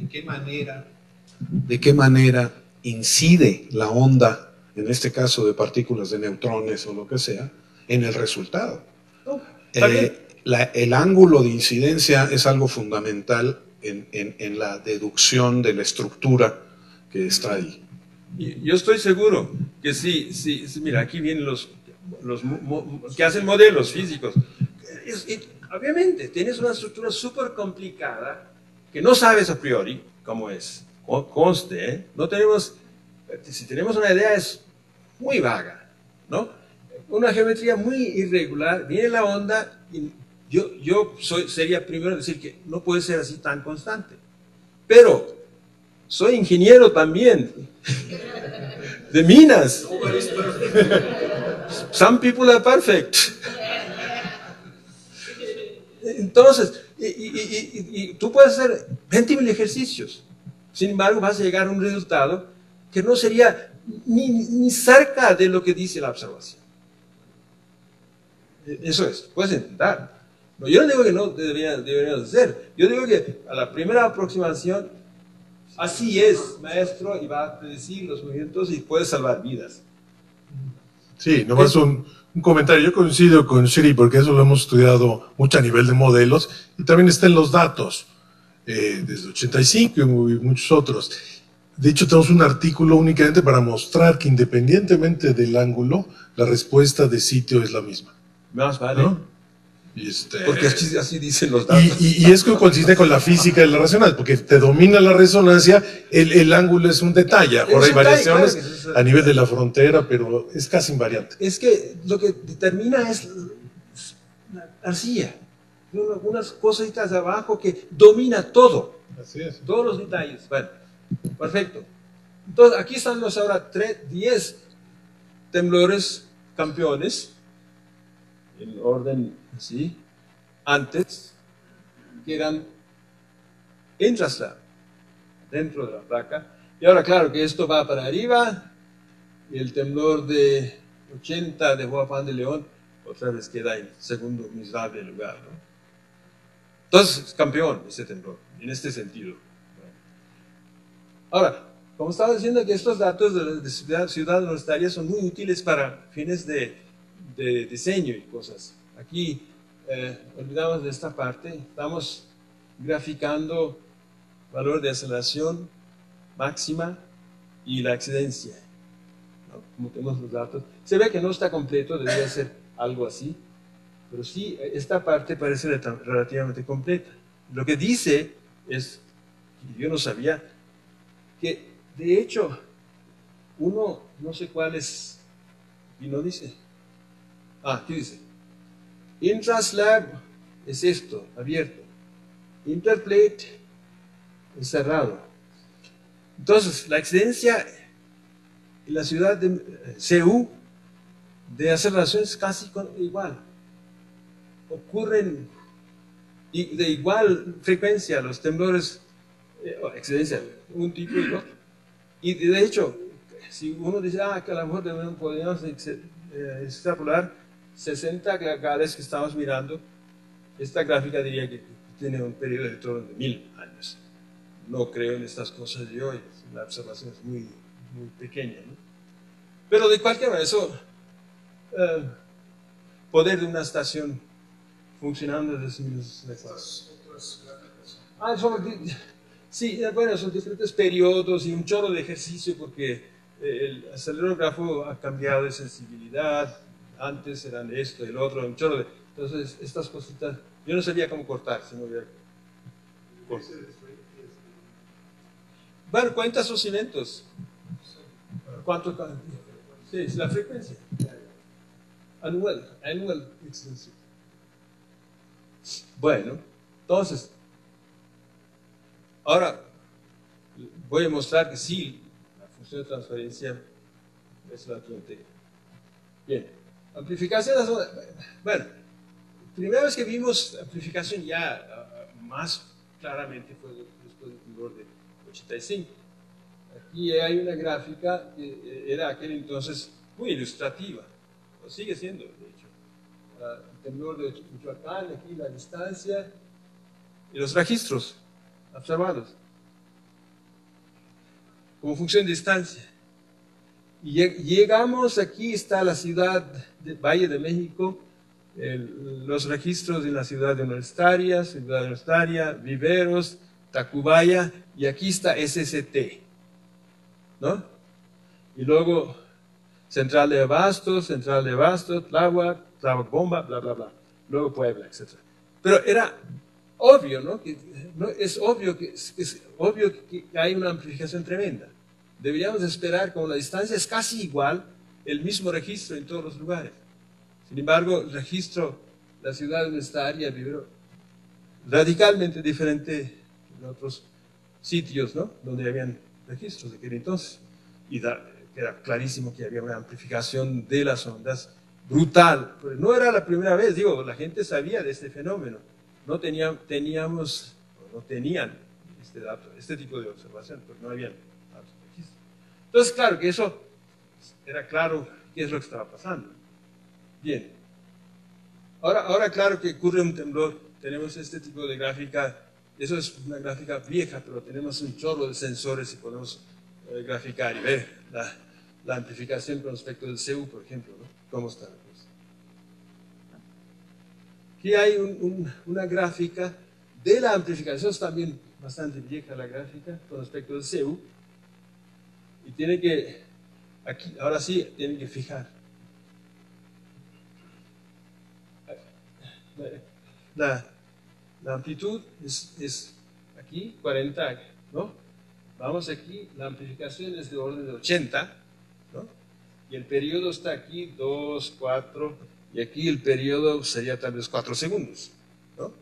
de qué manera incide la onda, en este caso de partículas de neutrones o lo que sea, en el resultado. El ángulo de incidencia es algo fundamental en la deducción de la estructura que está ahí. Yo estoy seguro que sí, mira, aquí vienen los que hacen modelos físicos. Obviamente, tienes una estructura súper complicada que no sabes a priori cómo es. Conste, ¿eh? No tenemos, si tenemos una idea es muy vaga, ¿no? Una geometría muy irregular, viene la onda y sería primero decir que no puede ser así tan constante. Pero soy ingeniero también, de minas. Some people are perfect. Entonces, y tú puedes hacer 20.000 ejercicios. Sin embargo, vas a llegar a un resultado que no sería ni cerca de lo que dice la observación. Eso es, puedes intentar. No, yo no digo que no deberíamos hacer. Yo digo que a la primera aproximación, así es, maestro, y va a predecir los movimientos y puede salvar vidas. Sí, nomás un comentario. Yo coincido con Shiri porque eso lo hemos estudiado mucho a nivel de modelos y también está en los datos, desde 85 y muchos otros. De hecho, tenemos un artículo únicamente para mostrar que independientemente del ángulo, la respuesta de sitio es la misma. Más vale. ¿No? Porque así dicen los datos. Y es que coincide con la física de la resonancia, porque te domina la resonancia, el ángulo es un detalle. Ahora hay variaciones a nivel de la frontera, pero es casi invariante. Es que lo que determina es la arcilla. Unas cositas abajo que domina todo. Así es. Todos los detalles. Bueno, perfecto. Entonces, aquí están ahora 10 temblores campeones, en orden así, antes, que eran intraslab, dentro de la placa. Y ahora, claro, que esto va para arriba, y el temblor de 80 de Juan de León, otra vez queda en segundo miserable lugar, ¿no? Entonces, es campeón ese temblor, en este sentido. Ahora, como estaba diciendo, que estos datos de ciudad universitaria son muy útiles para fines de diseño y cosas. Aquí olvidamos de esta parte, estamos graficando valor de aceleración máxima y la excedencia, ¿no? Como tenemos los datos, se ve que no está completo, debería ser algo así, pero sí, esta parte parece relativamente completa. Lo que dice es, y yo no sabía, que de hecho, uno, no sé cuál es, y no dice, aquí dice, intraslab es esto, abierto, interplate es cerrado. Entonces, la excedencia en la ciudad de CU de aceleración es casi igual. Ocurren de igual frecuencia los temblores, excedencia, un tipo y otro. Y de hecho, si uno dice, que a lo mejor podríamos extrapolar 60 cada vez que estamos mirando, esta gráfica diría que tiene un periodo de torno de 1000 años. No creo en estas cosas de hoy, la observación es muy, muy pequeña, ¿no? Pero de cualquier manera, eso, poder de una estación funcionando desde sí, bueno, son diferentes periodos y un chorro de ejercicio porque el acelerógrafo ha cambiado de sensibilidad, antes eran esto, el otro, un chorro de... Entonces, estas cositas, yo no sabía cómo cortar, si no hubiera... Bueno, cuenta sus eventos. ¿Cuánto? Sí, es la frecuencia. Annual extensive. Bueno, entonces, ahora voy a mostrar que sí, la función de transferencia es la tontería. Bien, amplificación de las ondas. Bueno, primera vez que vimos amplificación ya más claramente fue después del temblor de 85. Aquí hay una gráfica que era aquel entonces muy ilustrativa, o sigue siendo, de hecho. El temblor de Michoacán, aquí la distancia y los registros observados como función de distancia. Y llegamos, aquí está la ciudad de Valle de México, los registros de la ciudad universitaria, Viveros, Tacubaya, y aquí está SST, ¿no? Y luego Central de Abastos, Tláhuac, Tláhuac Bomba, bla, bla, bla. Luego Puebla, etc. Pero era obvio, ¿no? Es obvio que hay una amplificación tremenda. Deberíamos esperar, como la distancia es casi igual, el mismo registro en todos los lugares. Sin embargo, el registro de la ciudad universitaria vivió radicalmente diferente en otros sitios, ¿no? Donde habían registros de aquel entonces. Y era clarísimo que había una amplificación de las ondas brutal. Pero no era la primera vez, digo, la gente sabía de este fenómeno. No tenían este dato, este tipo de observación, porque no habían datos de registro. Entonces, claro que eso era claro qué es lo que estaba pasando. Bien. Ahora claro que ocurre un temblor, tenemos este tipo de gráfica, eso es una gráfica vieja, pero tenemos un chorro de sensores y podemos graficar y ver la amplificación con respecto del CU, por ejemplo, ¿no? ¿Cómo está la cosa? Aquí hay una gráfica de la amplificación, es también bastante vieja la gráfica con respecto del CU, y tiene que, aquí, ahora sí, tienen que fijar. La amplitud es aquí, 40, ¿no? Vamos aquí, la amplificación es de orden de 80, ¿no? Y el periodo está aquí, 2, 4, y aquí el periodo sería tal vez 4 segundos, ¿no?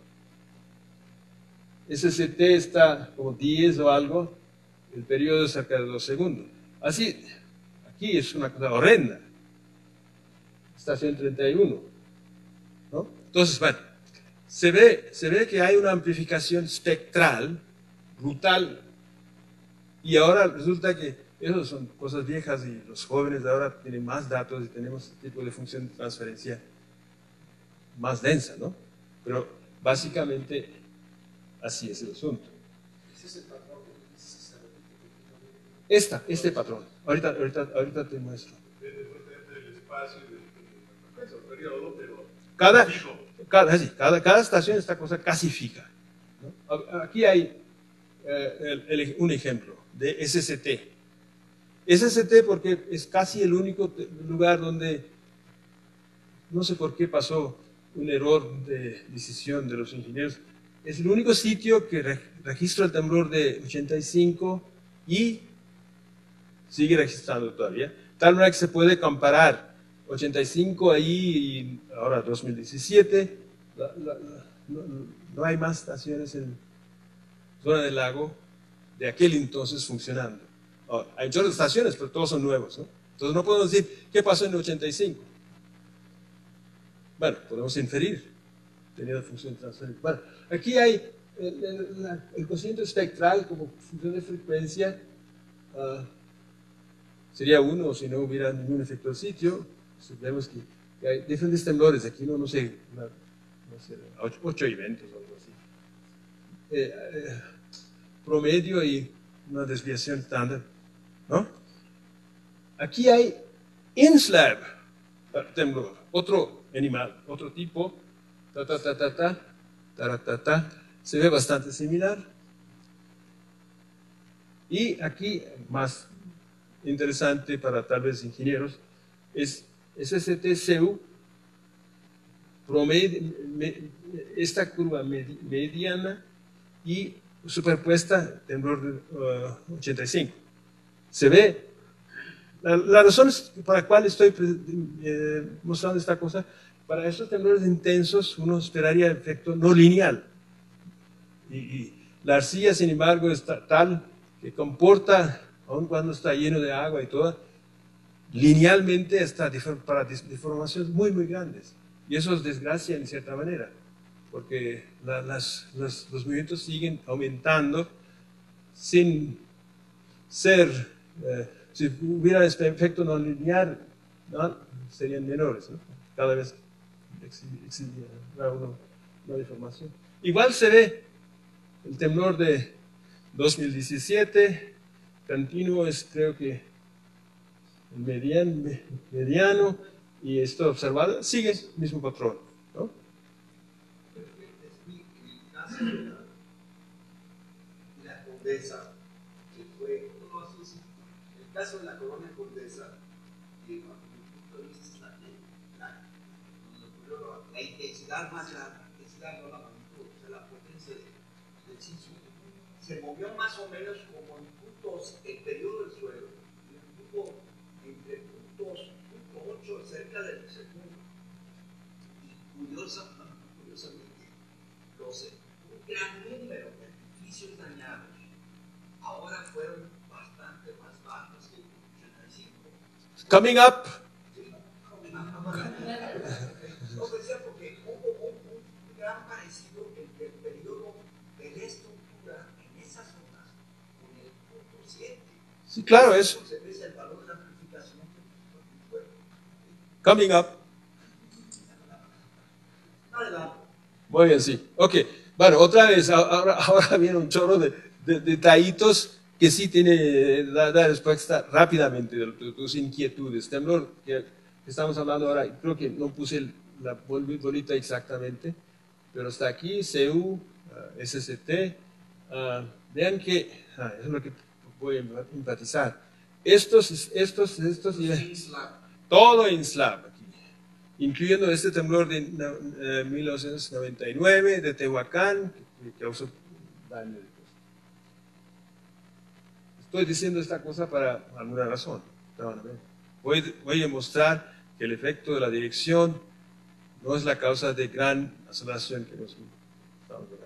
SST está como 10 o algo, el periodo es cerca de 2 segundos. Así, aquí es una cosa horrenda. Estación 31, ¿no? Entonces, bueno, se ve que hay una amplificación espectral, brutal, y ahora resulta que esas son cosas viejas y los jóvenes de ahora tienen más datos y tenemos este tipo de función de transferencia más densa, ¿no? Pero básicamente así es el asunto. ¿Ese es el patrón que se repite? Este patrón, ahorita te muestro. Depende del espacio y del periodo, pero... Cada estación esta cosa casi fija, ¿no? Aquí hay un ejemplo de SST. SST porque es casi el único lugar donde, no sé por qué pasó un error de decisión de los ingenieros, es el único sitio que registra el temblor de 85 y sigue registrando todavía, tal manera que se puede comparar 85 ahí y ahora 2017, no hay más estaciones en zona del lago de aquel entonces funcionando. Ahora, hay muchas estaciones, pero todos son nuevos, ¿no? Entonces no podemos decir, ¿qué pasó en el 85? Bueno, podemos inferir, tenía función transferente. Bueno, aquí hay el cociente espectral como función de frecuencia, sería 1 si no hubiera ningún efecto de sitio. Vemos que hay diferentes temblores, aquí no sé, 8 eventos o algo así. Promedio y una desviación estándar, ¿no? Aquí hay in-slab temblor, otro animal, otro tipo, se ve bastante similar. Y aquí, más interesante para tal vez ingenieros, es SST-CU, esta curva mediana y superpuesta temblor de 85. Se ve, la razón para la cual estoy mostrando esta cosa, para estos temblores intensos uno esperaría el efecto no lineal. Y la arcilla, sin embargo, es tal que comporta, aun cuando está lleno de agua y todo, linealmente está para deformaciones muy, muy grandes. Y eso es desgracia en cierta manera, porque los movimientos siguen aumentando sin ser, si hubiera este efecto no lineal, ¿no? Serían menores, ¿no? Cada vez existiría una deformación. Igual se ve el temblor de 2017, continuo es creo que el mediano, y esto observado sigue el mismo patrón, ¿no? La Condesa, que fue uno de sus, el caso de la colonia Condesa, que bajo mi punto de vista la intensidad más grande, no la magnitud, o sea, la potencia del sismo, se movió más o menos como en puntos, el periodo del suelo, entre puntos 8 cerca del segundo. Y curiosamente, un gran número de edificios dañados ahora fueron bastante más bajos que el 85. Coming up. No decía porque hubo un gran parecido entre el periodo de la estructura en esas zonas con el punto 7. Sí, claro, eso. Se ve el valor de amplificación que fue. Coming up. Muy bien, sí. Ok. Bueno, otra vez, ahora viene un chorro de detallitos que sí da respuesta rápidamente de tus inquietudes. Temblor, que estamos hablando ahora, creo que no puse la bolita exactamente, pero está aquí, CU, SST. Vean que, es lo que voy a enfatizar. Estos, todo en slab aquí, incluyendo este temblor de 1999 de Tehuacán, que causó daño. Estoy diciendo esta cosa para alguna razón. Voy a mostrar que el efecto de la dirección no es la causa de gran aceleración que nos estamos viendo.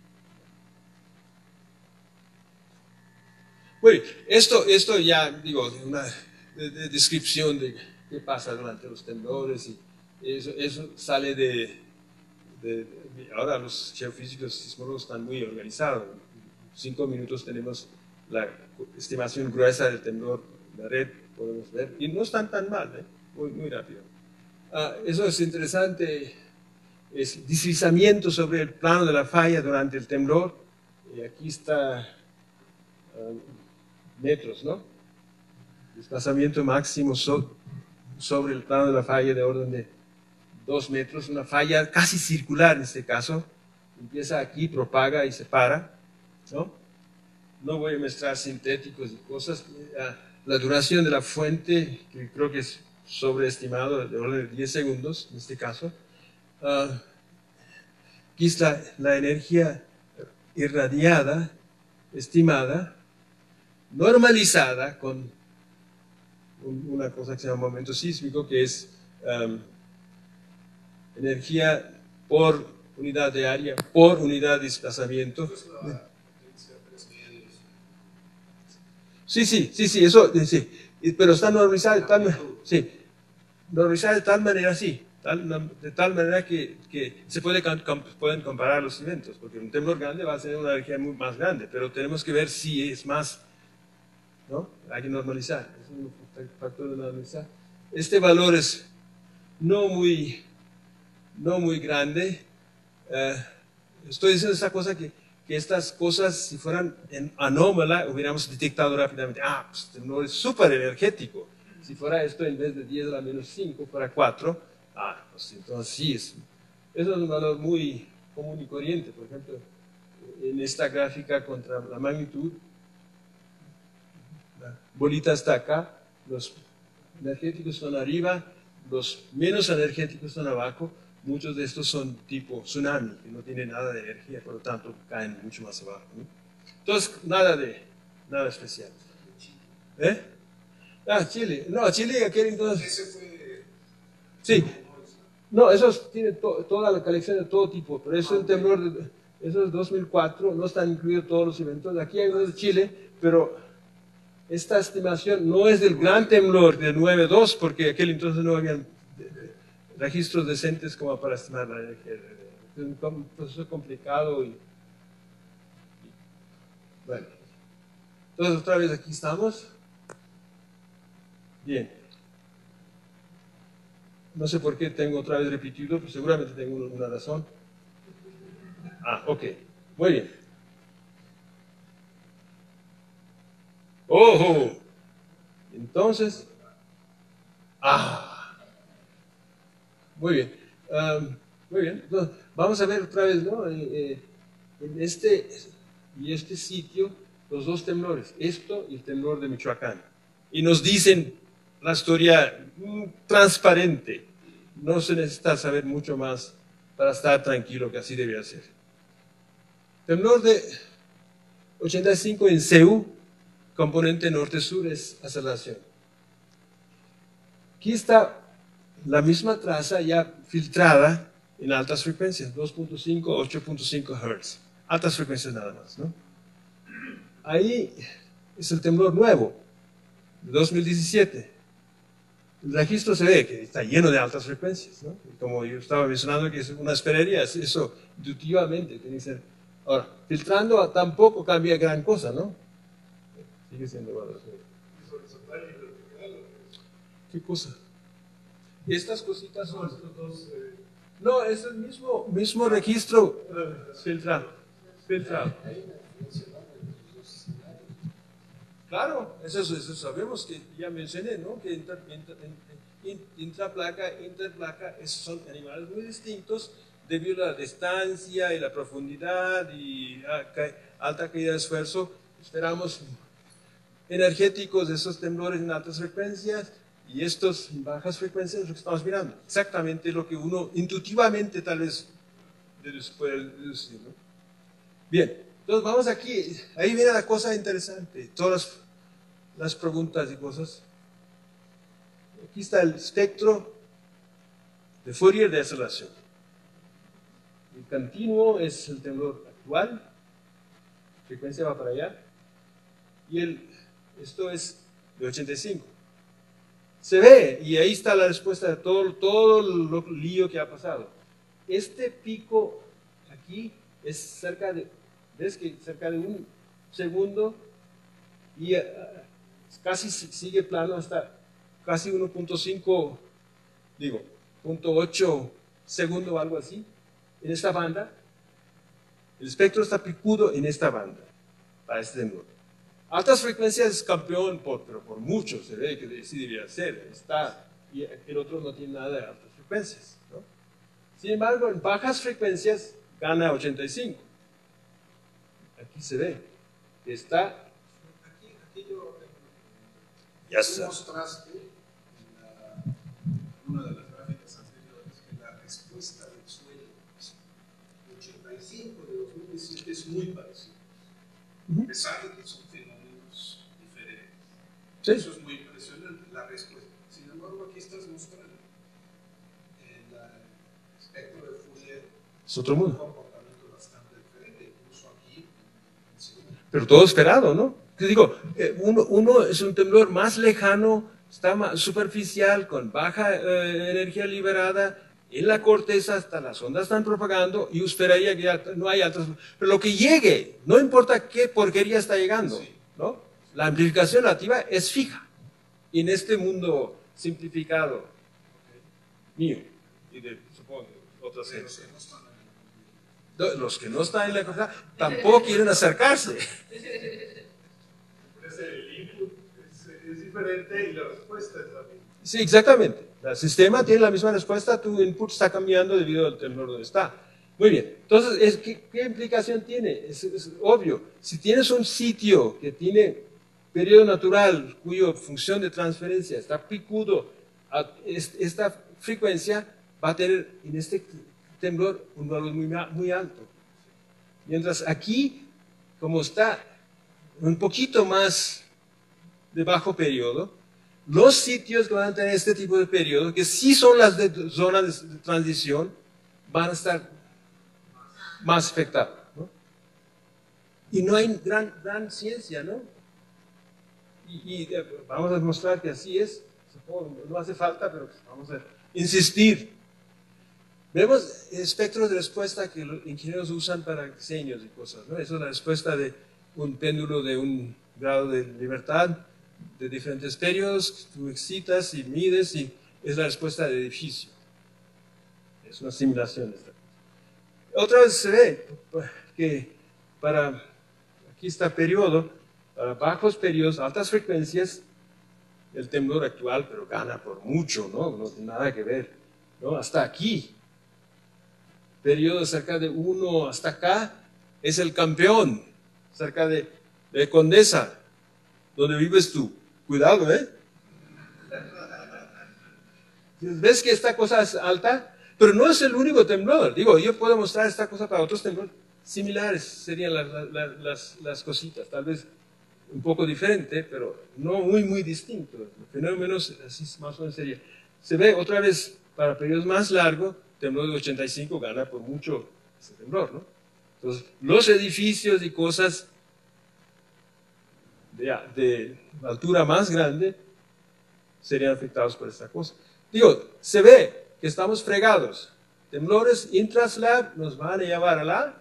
Bueno, esto ya, digo, una descripción de qué pasa durante los temblores, y eso sale ahora los geofísicos sismólogos están muy organizados. En 5 minutos tenemos la estimación gruesa del temblor, la red, podemos ver, y no están tan mal, muy rápido. Eso es interesante, es deslizamiento sobre el plano de la falla durante el temblor, y aquí está metros, ¿no? Desplazamiento máximo sobre el plano de la falla de orden de 2 metros, una falla casi circular en este caso, empieza aquí, propaga y se para, ¿no? No voy a mezclar sintéticos y cosas. La duración de la fuente, que creo que es sobreestimado, de orden de 10 segundos en este caso. Aquí está la energía irradiada, estimada, normalizada con una cosa que se llama momento sísmico, que es energía por unidad de área, por unidad de desplazamiento. Sí, eso, sí, pero está normalizada normalizada de tal manera, sí, de tal manera que se pueden comparar los eventos, porque un temblor grande va a tener una energía muy más grande, pero tenemos que ver si es más, ¿no? Hay que normalizar, es un factor de normalizar. Este valor es no muy grande. Estoy diciendo esta cosa que estas cosas, si fueran anómalas, hubiéramos detectado rápidamente. Pues el temblor es súper energético. Si fuera esto, en vez de 10 a la menos 5, fuera 4, pues entonces sí, eso es un valor muy común y corriente. Por ejemplo, en esta gráfica contra la magnitud, la bolita está acá, los energéticos están arriba, los menos energéticos están abajo. Muchos de estos son tipo tsunami, que no tienen nada de energía, por lo tanto caen mucho más abajo, ¿no? Entonces, nada especial. Chile. No, Chile aquel entonces. Ese fue. Sí. No, esos tienen toda la colección de todo tipo, pero eso es el temblor eso es 2004, no están incluidos todos los eventos. Aquí hay uno de Chile, pero esta estimación no es del gran temblor de 9.2, porque aquel entonces no habían registros decentes como para estimar la energía. Es un proceso complicado y bueno. Entonces otra vez aquí estamos. Bien. No sé por qué tengo otra vez repetido, pero seguramente tengo una razón. Ok. Muy bien. ¡Ojo! Entonces. Muy bien. Muy bien. Entonces, vamos a ver otra vez, ¿no? En este sitio, los dos temblores, esto y el temblor de Michoacán. Y nos dicen la historia transparente. No se necesita saber mucho más para estar tranquilo, que así debería ser. Temblor de 85 en CEU, componente norte-sur es aceleración. Aquí está la misma traza ya filtrada en altas frecuencias, 2.5, 8.5 Hz. Altas frecuencias nada más, ¿no? Ahí es el temblor nuevo, de 2017. El registro se ve que está lleno de altas frecuencias, ¿no? Como yo estaba mencionando que es una esperería, eso intuitivamente tiene que ser. Ahora, filtrando tampoco cambia gran cosa, ¿no? Sigue siendo valor. ¿Qué cosa? Estas cositas son estos dos. No, es el mismo registro filtrado. Claro, eso sabemos que ya mencioné, ¿no? Que intraplaca, interplaca, son animales muy distintos debido a la distancia y la profundidad y alta caída de esfuerzo. Esperamos energéticos de esos temblores en altas frecuencias y estos en bajas frecuencias, lo que estamos mirando. Exactamente lo que uno intuitivamente tal vez puede deducir, ¿no? Bien, entonces vamos aquí. Ahí viene la cosa interesante. Todas las preguntas y cosas. Aquí está el espectro de Fourier de aceleración. El continuo es el temblor actual. La frecuencia va para allá. Y esto es de 85. Se ve, y ahí está la respuesta de todo el lío que ha pasado. Este pico aquí es cerca de, ¿ves que cerca de un segundo? Y casi sigue plano hasta casi 1.5, digo, 0.8 segundo o algo así, en esta banda. El espectro está picudo en esta banda, para este temblor. Altas frecuencias es campeón, pero por mucho se ve que sí debería ser, está, y el otro no tiene nada de altas frecuencias, ¿no? Sin embargo, en bajas frecuencias gana 85. Aquí se ve que está... Aquí yo Ya tú está. mostraste en una de las gráficas anteriores que la respuesta del suelo 85 de 2017 es muy parecida, a pesar de que son fenómenos diferentes. Sí. Eso es muy impresionante, la respuesta. Sin embargo, aquí estás mostrando el espectro de Fourier Es otro un mundo. comportamiento bastante diferente, incluso aquí en segundo. Pero todo esperado, ¿no? Te digo, uno es un temblor más lejano, está más superficial, con baja energía liberada, en la corteza hasta las ondas están propagando y esperaría que ya no hay altas... Pero lo que llegue, no importa qué porquería está llegando, ¿no? La amplificación nativa es fija. Y en este mundo simplificado mío y de, supongo, otras gentes. Los que no están en la cosa tampoco quieren acercarse. El input es diferente y la respuesta es la misma. Sí, exactamente. El sistema tiene la misma respuesta, tu input está cambiando debido al temblor donde está. Muy bien. Entonces, ¿qué implicación tiene? Es obvio. Si tienes un sitio que tiene periodo natural, cuya función de transferencia está picudo, esta frecuencia va a tener en este temblor un valor muy alto. Mientras aquí, como está un poquito más de bajo periodo, los sitios que van a tener este tipo de periodo, que sí son las de zonas de transición, van a estar más afectados, ¿no? Y no hay gran ciencia, ¿no? Y vamos a demostrar que así es. Supongo, no hace falta, pero vamos a insistir. Vemos espectros de respuesta que los ingenieros usan para diseños y cosas, ¿no? Esa es la respuesta de un péndulo de un grado de libertad de diferentes periodos que tú excitas y mides, y es la respuesta de edificio. Es una simulación de esta cosa. Otra vez se ve que aquí está periodo, para bajos periodos, altas frecuencias, el temblor actual, pero gana por mucho, ¿no? No tiene nada que ver, ¿no? Hasta aquí, periodo cerca de 1 hasta acá, es el campeón, cerca de Condesa, donde vives tú. Cuidado, ¿eh? ¿Ves que esta cosa es alta? Pero no es el único temblor. Digo, yo puedo mostrar esta cosa para otros temblores similares, serían las cositas, tal vez un poco diferente, pero no muy distinto. Fenómenos así más o menos sería. Se ve otra vez, para periodos más largos, temblor de 85 gana por mucho ese temblor, ¿no? Entonces, los edificios y cosas de altura más grande serían afectados por esta cosa. Digo, se ve que estamos fregados. Temblores intraslab nos van a llevar al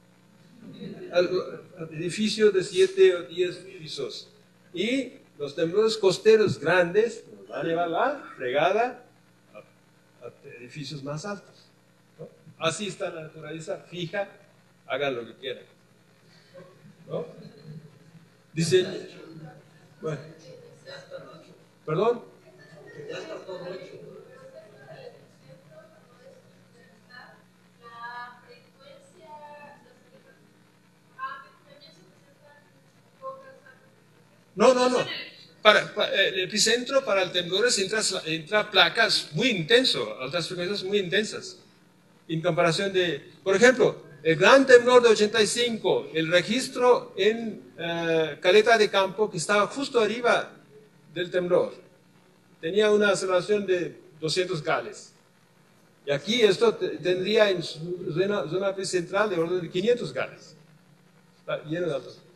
edificio de 7 o 10 pisos. Y los temblores costeros grandes nos van a llevar la fregada a edificios más altos, ¿no? Así está la naturaleza fija, hagan lo que quieran, ¿no? Dice, bueno, ¿perdón? No. El epicentro para el temblor entra placas muy intenso, altas frecuencias muy intensas. En comparación de, por ejemplo, el gran temblor de 85, el registro en Caleta de Campo, que estaba justo arriba del temblor, tenía una aceleración de 200 gales. Y aquí esto tendría en su zona epicentral de orden de 500 gales. Está lleno de altas.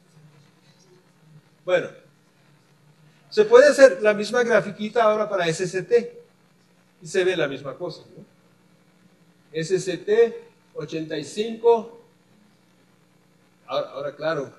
Bueno, se puede hacer la misma grafiquita ahora para SST y se ve la misma cosa, ¿no? SST 85, ahora claro,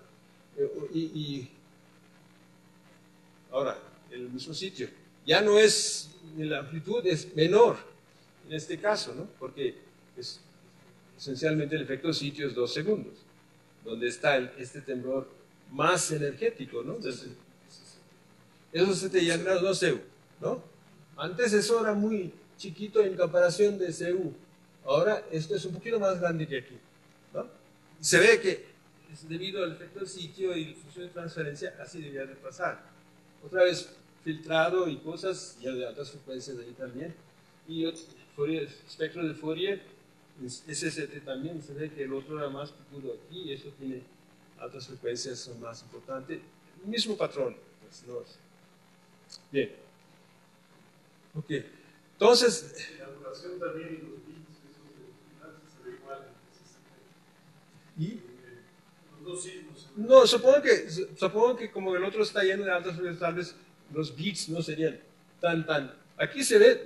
ahora en el mismo sitio. Ya no es, la amplitud es menor en este caso, ¿no? Porque es esencialmente el efecto de sitio es 2 segundos, donde está este temblor más energético, ¿no? Eso se te llama no CU, ¿no? Antes eso era muy chiquito en comparación de CU. Ahora, esto es un poquito más grande que aquí, ¿no? Se ve que es debido al efecto del sitio y la función de transferencia, así debería de pasar. Otra vez, filtrado y cosas, y de altas frecuencias ahí también. Y Fourier, espectro de Fourier, SST también, se ve que el otro era más picudo aquí, y eso tiene altas frecuencias, son más importantes. El mismo patrón, pues, ¿no? Bien. Ok. Entonces, La duración también y los bits, esos de final se ve igual en ¿y? los dos signos. No, supongo que como el otro está lleno de altas frecuencias, tal vez los bits no serían tan. Aquí se ve.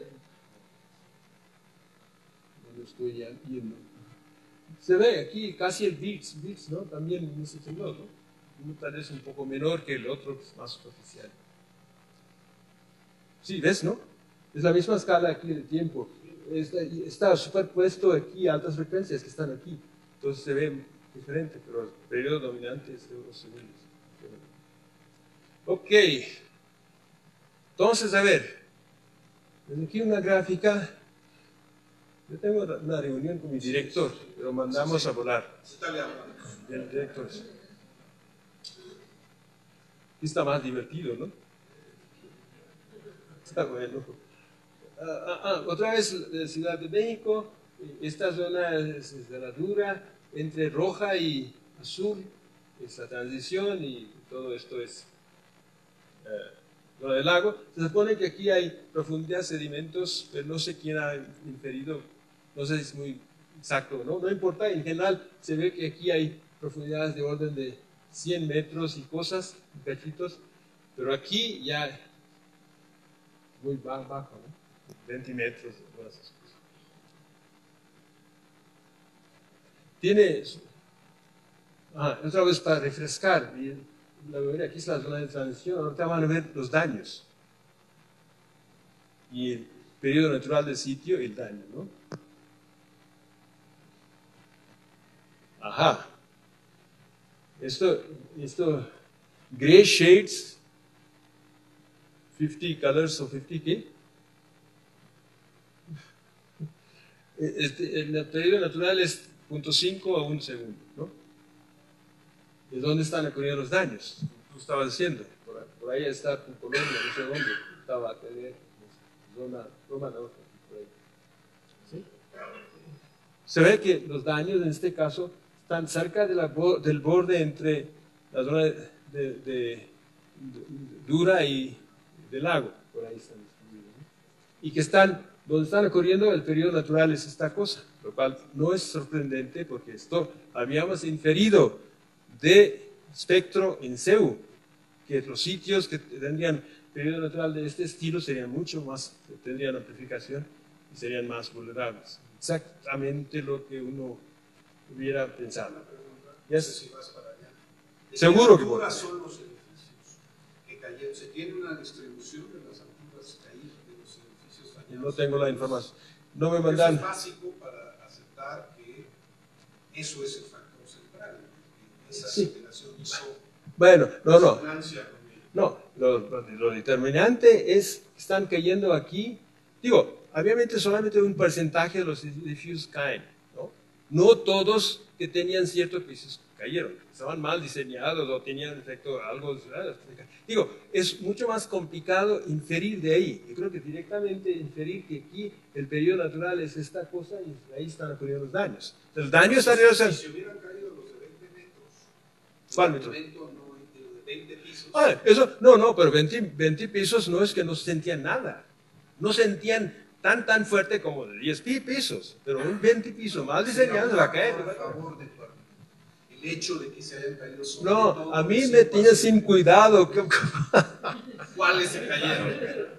No estoy ya viendo. Se ve aquí casi el bits, ¿no? También en ese sentido, ¿no? Uno tal vez un poco menor que el otro, que es más superficial. Sí, ¿ves, no? Es la misma escala aquí de tiempo. Está superpuesto aquí altas frecuencias que están aquí. Entonces se ve diferente, pero el periodo dominante es de 2 segundos. Ok. Entonces, a ver. Desde aquí una gráfica. Yo tengo una reunión con mi director, pero mandamos a volar. El director. Aquí está más divertido, ¿no? Está bueno. Otra vez de Ciudad de México, esta zona es herradura, entre roja y azul, es la transición y todo esto es zona del lago. Se supone que aquí hay profundidad de sedimentos, pero no sé quién ha inferido, no sé si es muy exacto, ¿no? No importa, en general se ve que aquí hay profundidades de orden de 100 metros y cosas, cachitos, pero aquí ya muy bajo, ¿no? 20 metros, todas esas cosas. Tiene, otra vez para refrescar, la memoria, aquí es la zona de transición, ahorita van a ver los daños. Y el periodo natural del sitio y el daño, ¿no? Ajá. Esto, gray shades, 50 colors o 50 ¿qué? El periodo natural es 0.5 a 1 segundo, ¿no? ¿De dónde están ocurriendo los daños? Tú estabas diciendo, por ahí está tu Colombia, no sé dónde, estaba a tener zona norte, por ahí. ¿Sí? Se ve que los daños en este caso están cerca de del borde entre la zona de dura y del lago, por ahí están distribuidos, ¿no? Y que donde están ocurriendo el periodo natural es esta cosa, lo cual no es sorprendente porque esto habíamos inferido de espectro en CEU, que los sitios que tendrían periodo natural de este estilo serían mucho más, tendrían amplificación y serían más vulnerables. Exactamente lo que uno hubiera pensado. Si vas para allá. Seguro que alturas son los edificios que cayeron? ¿Se tiene una distribución de las alturas caídas de los edificios dañados? No tengo la información. No me Eso mandan. es básico para aceptar que eso es el factor central. Esa aceleración hizo Bueno, no. resonancia con el... No, lo determinante es que están cayendo aquí. Digo, obviamente solamente un porcentaje de los edificios caen, ¿no? No todos que tenían ciertos edificios cayeron, estaban mal diseñados o tenían efecto algo. Digo, es mucho más complicado inferir de ahí. Yo creo que directamente inferir que aquí el periodo natural es esta cosa y ahí están ocurriendo los daños. El daño está Si se hubieran caído los de 20 metros, ¿cuál metro? el evento no, de 20 pisos. Eso, no, pero 20 pisos no es que no sentían nada. No sentían tan fuerte como de 10 pisos, pero un 20 pisos mal diseñado se va a caer. A favor de tu argumento. El hecho de que se hayan caído sobre No, todo a mí el me tiene 5%. sin cuidado. ¿Cuáles se cayeron?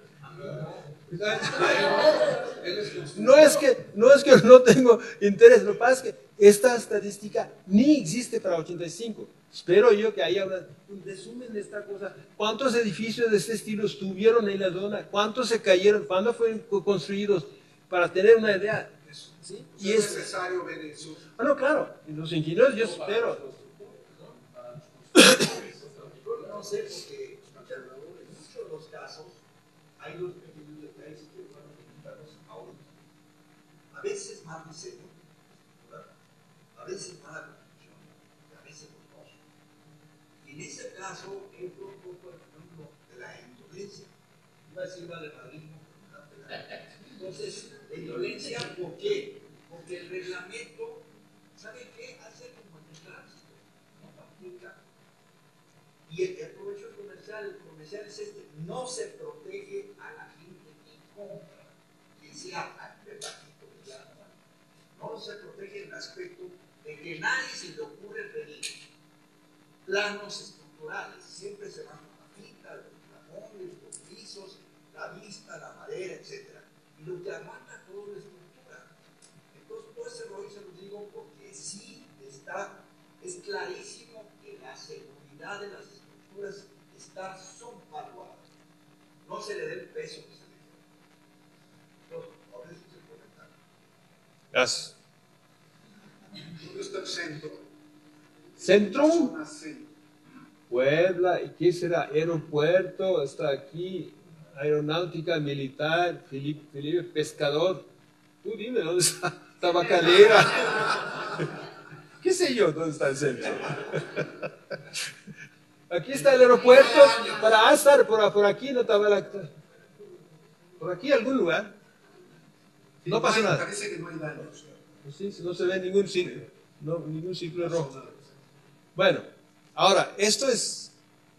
No es que no tengo interés, lo que pasa es que esta estadística ni existe para 85. Espero yo que haya un resumen de esta cosa. ¿Cuántos edificios de este estilo estuvieron en la zona? ¿Cuántos se cayeron? ¿Cuándo fueron construidos? Para tener una idea. ¿Sí? Y es necesario ver eso. Bueno, claro, los ingenieros yo espero. No sé, porque en muchos de los casos hay los pequeños detalles que van a preguntarnos ahorita. a veces mal diseño, ¿verdad? A veces mala construcción, a veces los dos. Y en ese caso entra un poco el fenómeno de la indolencia. Iba a decir valemadrismo, pero no. Entonces, la indolencia, ¿por qué? Porque el reglamento, ¿sabe qué? Hace como en el tránsito, no aplica. Y el provecho comercial es este: no se protege a la gente que compra, que sea el bajito que llama. No se protege en el aspecto de que nadie se le ocurre pedir planos estructurales. Siempre se van con la pinta, los plafones, los pisos, la vista, la madera, etc. Y lo que aguanta todo es la estructura. Entonces, todo ese rollo se lo digo porque sí es clarísimo que la seguridad de las estructuras está subvaluada. No se le dé el peso que se le da. Entonces, ahora eso es el comentario. Gracias. ¿Dónde está el centro? ¿Centro? La zona centro. Puebla, ¿y qué será? Aeropuerto, está aquí, aeronáutica militar, Felipe Pescador. Tú dime, ¿dónde está? Tabacalera. ¿Qué sé yo dónde está el centro? Aquí está el aeropuerto, para estar por aquí, no estaba por aquí algún lugar. No pasa nada. Parece que no hay daños. Pues sí, no se ve ningún círculo rojo. Bueno, ahora, esto es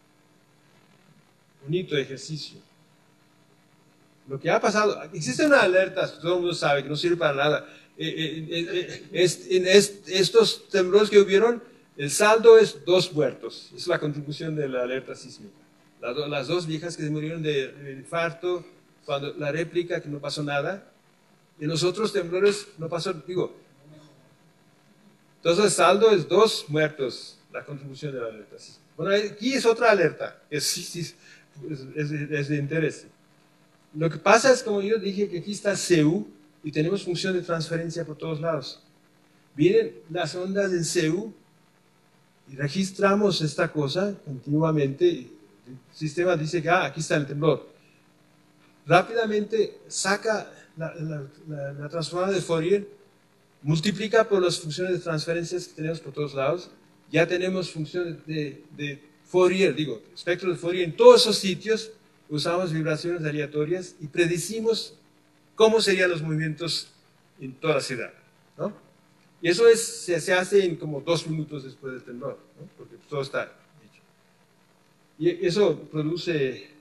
un bonito ejercicio. Lo que ha pasado, existe una alerta, todo el mundo sabe que no sirve para nada. En estos temblores que hubieron, el saldo es 2 muertos. Es la contribución de la alerta sísmica. Las 2 viejas que se murieron de infarto, cuando la réplica que no pasó nada. En los otros temblores no pasó, digo. Entonces el saldo es 2 muertos, la contribución de la alerta sísmica. Bueno, aquí es otra alerta, es de interés. Lo que pasa es, como yo dije, que aquí está CEU y tenemos función de transferencia por todos lados. Vienen las ondas en CEU y registramos esta cosa continuamente. El sistema dice que aquí está el temblor. Rápidamente saca la transformada de Fourier, multiplica por las funciones de transferencias que tenemos por todos lados. Ya tenemos funciones de Fourier, espectro de Fourier en todos esos sitios. Usamos vibraciones aleatorias y predecimos cómo serían los movimientos en toda la ciudad, ¿no? Y eso se hace en como 2 minutos después del temblor, ¿no? Porque todo está hecho. Y eso produce...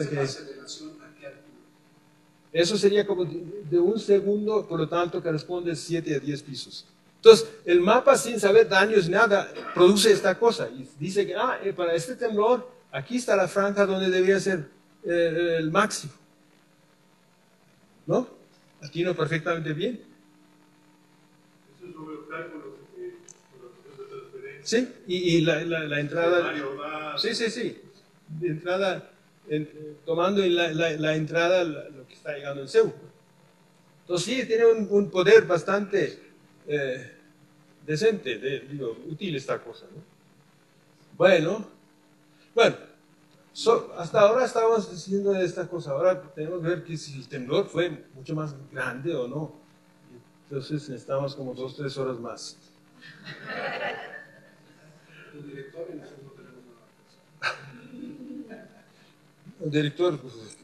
Eso sería como de 1 segundo, por lo tanto corresponde 7 a 10 pisos. Entonces, el mapa, sin saber daños, nada, produce esta cosa. Y dice que, para este temblor, aquí está la franja donde debería ser el máximo. ¿No? Atino perfectamente bien. Eso es sobre los cálculos de transferencia. Sí, y la entrada... Sí. De entrada, tomando la entrada lo que está llegando en CEU. Entonces sí, tiene un poder bastante decente, útil esta cosa, ¿no? Bueno, hasta ahora estábamos diciendo de esta cosa. Ahora tenemos que ver que si el temblor fue mucho más grande o no. Entonces necesitamos como 2 o 3 horas más. El director y nosotros no tenemos nada. El director...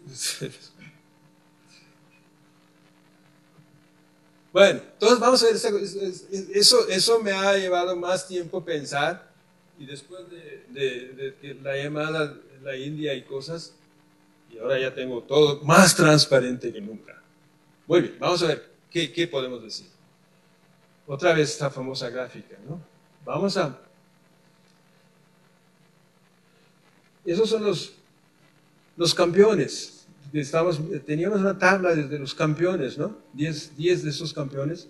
Bueno, entonces vamos a ver, eso me ha llevado más tiempo pensar, y después de que la llamada la India y cosas, y ahora ya tengo todo más transparente que nunca. Muy bien, vamos a ver qué podemos decir. Otra vez esta famosa gráfica, ¿no? Vamos a... Esos son los campeones. Teníamos una tabla de los campeones, ¿no? 10 de esos campeones.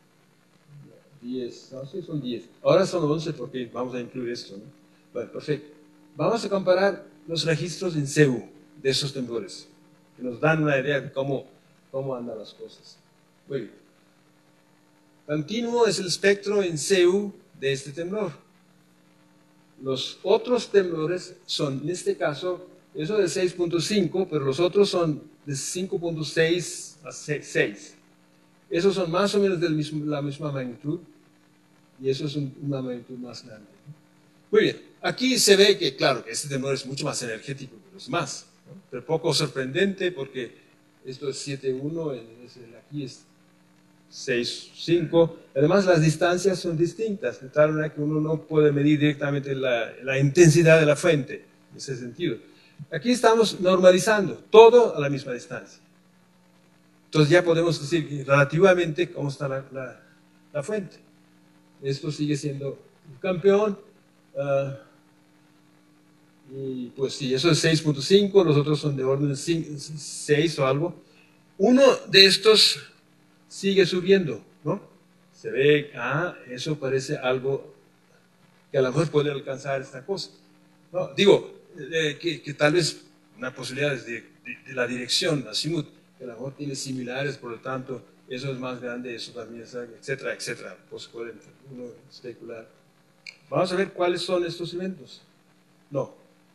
10, no sé, son 10. Ahora son 11 porque vamos a incluir esto, ¿no? Bueno, perfecto. Vamos a comparar los registros en CEU de esos temblores, que nos dan una idea de cómo andan las cosas. Muy bien. Continuo es el espectro en CEU de este temblor. Los otros temblores son, en este caso, eso de 6.5, pero los otros son de 5.6 a 6. Esos son más o menos de la misma magnitud, y eso es una magnitud más grande. Muy bien, aquí se ve que, claro, que este temblor es mucho más energético que los demás, ¿no? Pero poco sorprendente porque esto es 7.1, aquí es 6.5. Además, las distancias son distintas, de tal manera que uno no puede medir directamente la intensidad de la fuente, en ese sentido. Aquí estamos normalizando todo a la misma distancia. Entonces ya podemos decir que relativamente cómo está la fuente. Esto sigue siendo un campeón. Y pues sí, eso es 6.5, los otros son de orden 6 o algo. Uno de estos sigue subiendo, ¿no? Se ve, eso parece algo que a lo mejor puede alcanzar esta cosa. No, digo, que tal vez una posibilidad es de la dirección, azimut, que a lo mejor tiene similares, por lo tanto, eso es más grande, eso también es, etcétera, etcétera. Pues puede uno especular. Vamos a ver cuáles son estos eventos. No.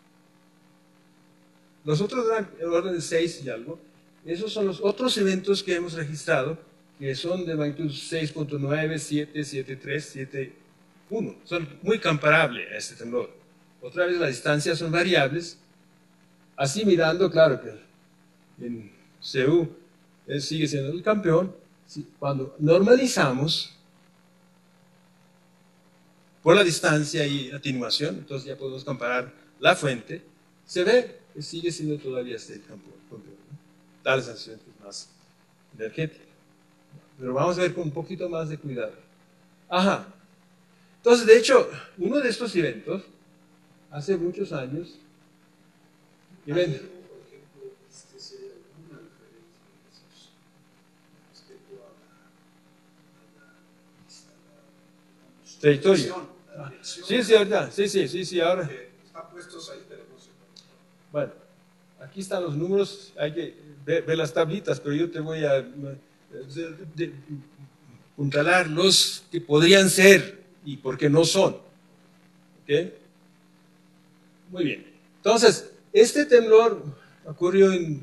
Los otros eran el orden de 6 y algo. Esos son los otros eventos que hemos registrado, que son de magnitud 6.9, 7, 7.3, 7.1. Son muy comparables a este temblor. Otra vez las distancias son variables. Así mirando, claro que en CU él sigue siendo el campeón. Cuando normalizamos por la distancia y atenuación, entonces ya podemos comparar la fuente, se ve que sigue siendo todavía este campeón, ¿no? Tal sensación que es más energética. Pero vamos a ver con un poquito más de cuidado. Ajá. Entonces, de hecho, uno de estos eventos, hace muchos años, Por ejemplo, ¿sería alguna diferencia respecto a la trayectoria. la dirección? Sí, ahorita. Sí, ahora. Están puestos ahí, pero no sé. Bueno, aquí están los números, hay que ver las tablitas, pero yo te voy a apuntalar los que podrían ser y por qué no son. ¿Ok? Muy bien. Entonces, este temblor ocurrió en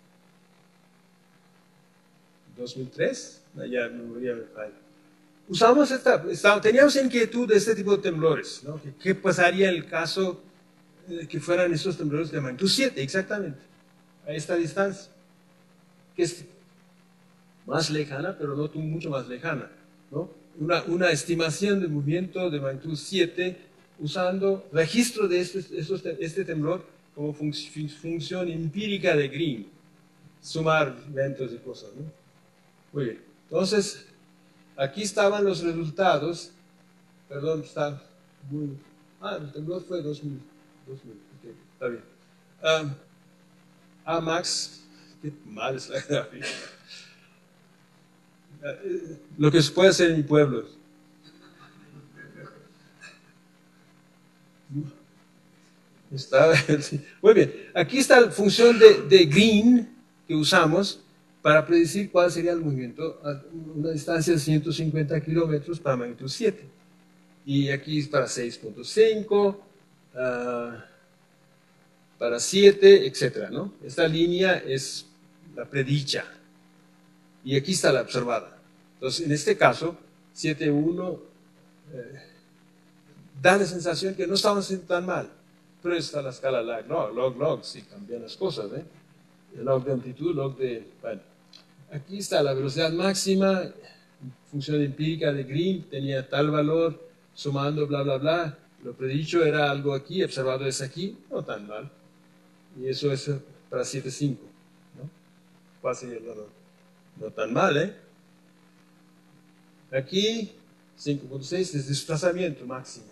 2003, ya me falla. Usamos teníamos inquietud de este tipo de temblores, ¿no? ¿Qué pasaría en el caso de que fueran esos temblores de magnitud 7, exactamente, a esta distancia, que es más lejana, pero no mucho más lejana, ¿no? Una estimación de movimiento de magnitud 7 usando registro de este temblor como función empírica de Green, sumar eventos y cosas, ¿no? Muy bien, entonces aquí estaban los resultados. Perdón, está muy... el temblor fue 2000, okay, está bien. Max, qué mal es la gráfica. Lo que se puede hacer en mi pueblo. Muy bien, aquí está la función de Green que usamos para predecir cuál sería el movimiento a una distancia de 150 kilómetros para magnitud 7. Y aquí es para 6.5, para 7, etc., ¿no? Esta línea es la predicha. Y aquí está la observada. Entonces, en este caso, 7.1 da la sensación que no estamos haciendo tan mal. Pero está la escala log, sí cambian las cosas, ¿eh? El log de amplitud, log de... Bueno, aquí está la velocidad máxima, función empírica de Green, tenía tal valor, sumando, bla, bla, bla. Lo predicho era algo aquí, observado es aquí, no tan mal. Y eso es para 7.5, ¿no? ¿Cuál sería el valor? No tan mal, ¿eh? Aquí, 5.6 es desplazamiento máximo.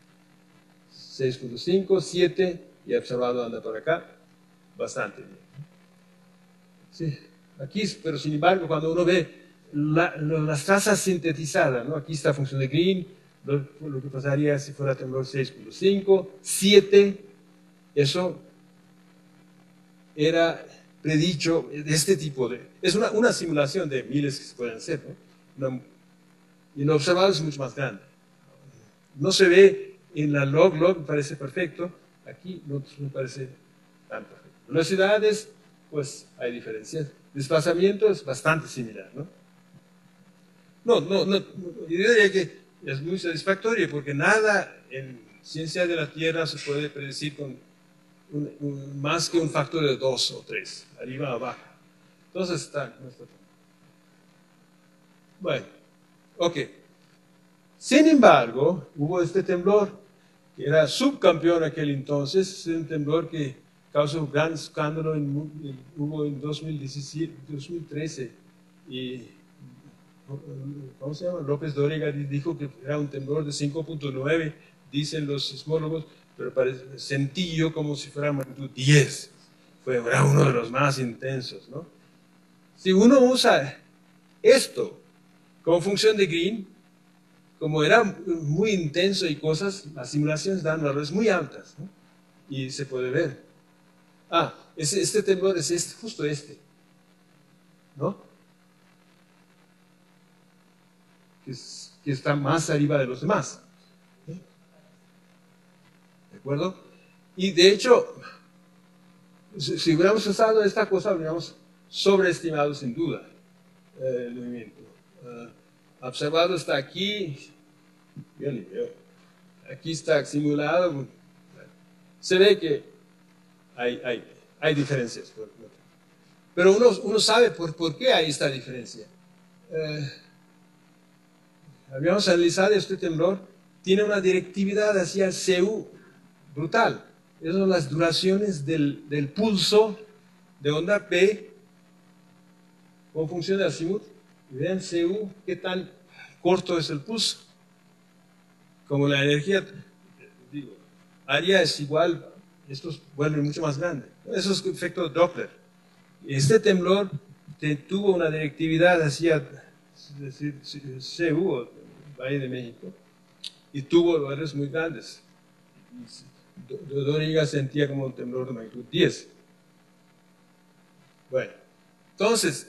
6.5, 7, y observado anda por acá, bastante bien. Sí, aquí, pero sin embargo, cuando uno ve las trazas sintetizadas, ¿no? Aquí está la función de Green, lo que pasaría si fuera temblor 6.5, 7, eso era predicho de este tipo de... Es una simulación de miles que se pueden hacer, ¿no? Y lo observado es mucho más grande. No se ve en la log, me parece perfecto. Aquí no me parece tan perfecto. Velocidades, pues hay diferencias. Desplazamiento es bastante similar, ¿no? yo diría que es muy satisfactorio porque nada en ciencia de la Tierra se puede predecir con más que un factor de 2 o 3, arriba o abajo. Entonces no está tan. Bueno, ok. Sin embargo, hubo este temblor, que era subcampeón aquel entonces, es un temblor que causó un gran escándalo, hubo en 2013, y ¿cómo se llama? López Dóriga dijo que era un temblor de 5.9, dicen los sismólogos, pero sentí yo como si fuera magnitud 10. Era uno de los más intensos, ¿no? Si uno usa esto como función de Green, como era muy intenso y cosas, las simulaciones dan valores muy altas, ¿no? Y se puede ver. Este temblor es justo este, ¿no? Que está más arriba de los demás. ¿De acuerdo? Y de hecho, si hubiéramos usado esta cosa, habríamos sobreestimado sin duda el movimiento. Observado está aquí, yo ni veo. Aquí está simulado. Se ve que hay diferencias. Pero uno sabe por qué hay esta diferencia. Habíamos analizado este temblor, tiene una directividad hacia el CU brutal. Esas son las duraciones del pulso de onda P con función de azimut. Vean CU, qué tan corto es el pulso. Como la energía, área es igual, estos vuelven mucho más grande. Eso es el efecto Doppler. Este temblor tuvo una directividad hacia, es decir, CU, Valle de México, y tuvo valores muy grandes. Dóriga sentía como un temblor de magnitud 10. Bueno, entonces,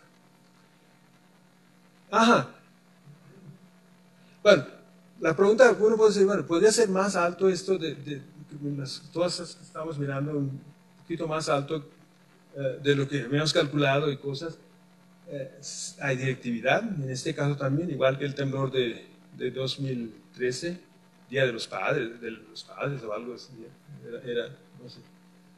bueno, la pregunta que uno puede decir, bueno, ¿podría ser más alto esto todas las que estamos mirando, un poquito más alto de lo que habíamos calculado y cosas? Hay directividad, en este caso también, igual que el temblor de 2013, Día de los Padres o algo así, no sé.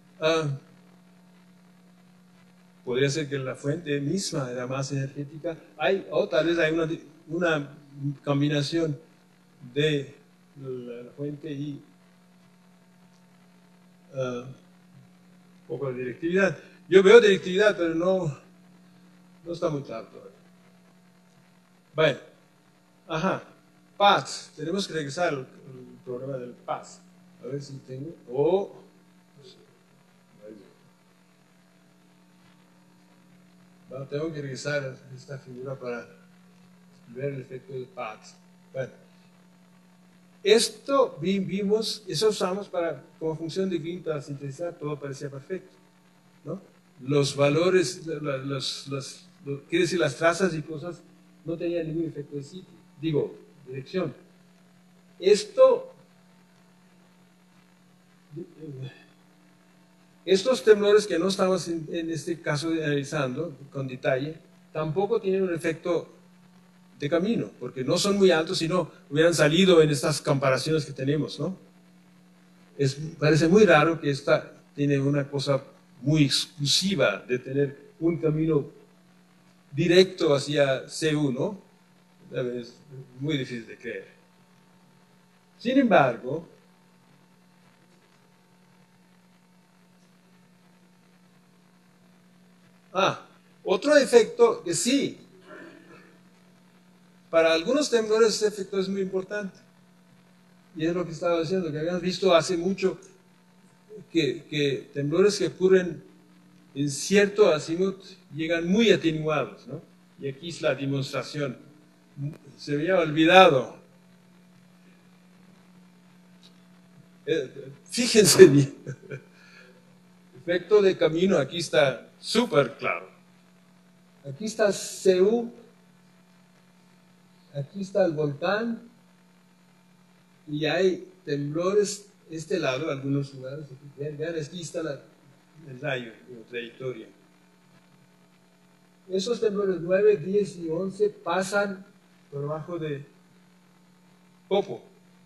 Podría ser que la fuente misma era más energética, tal vez hay una combinación de la fuente y un poco de directividad. Yo veo directividad, pero no está muy claro todavía. Bueno, paz. Tenemos que regresar al problema del paz. A ver si tengo. Tengo que regresar a esta figura para ver el efecto del paz. Bueno, esto vimos, eso usamos como función de Green para sintetizar, todo parecía perfecto, ¿no? Los valores, quiere decir las trazas y cosas, no tenían ningún efecto de sitio, dirección. Estos temblores que no estamos en este caso analizando con detalle, tampoco tienen un efecto de camino, porque no son muy altos, sino hubieran salido en estas comparaciones que tenemos, ¿no? Parece muy raro que esta tiene una cosa muy exclusiva de tener un camino directo hacia CU, ¿no? Es muy difícil de creer. Sin embargo, otro efecto que sí, para algunos temblores ese efecto es muy importante. Y es lo que estaba diciendo, que habíamos visto hace mucho que temblores que ocurren en cierto azimut llegan muy atenuados, ¿no? Y aquí es la demostración. Se había olvidado. Fíjense bien. Efecto de camino, aquí está súper claro. Aquí está CU, aquí está el volcán, y hay temblores este lado, algunos lugares. Vean, aquí está el rayo, la trayectoria. Esos temblores 9, 10 y 11 pasan por abajo de Popo.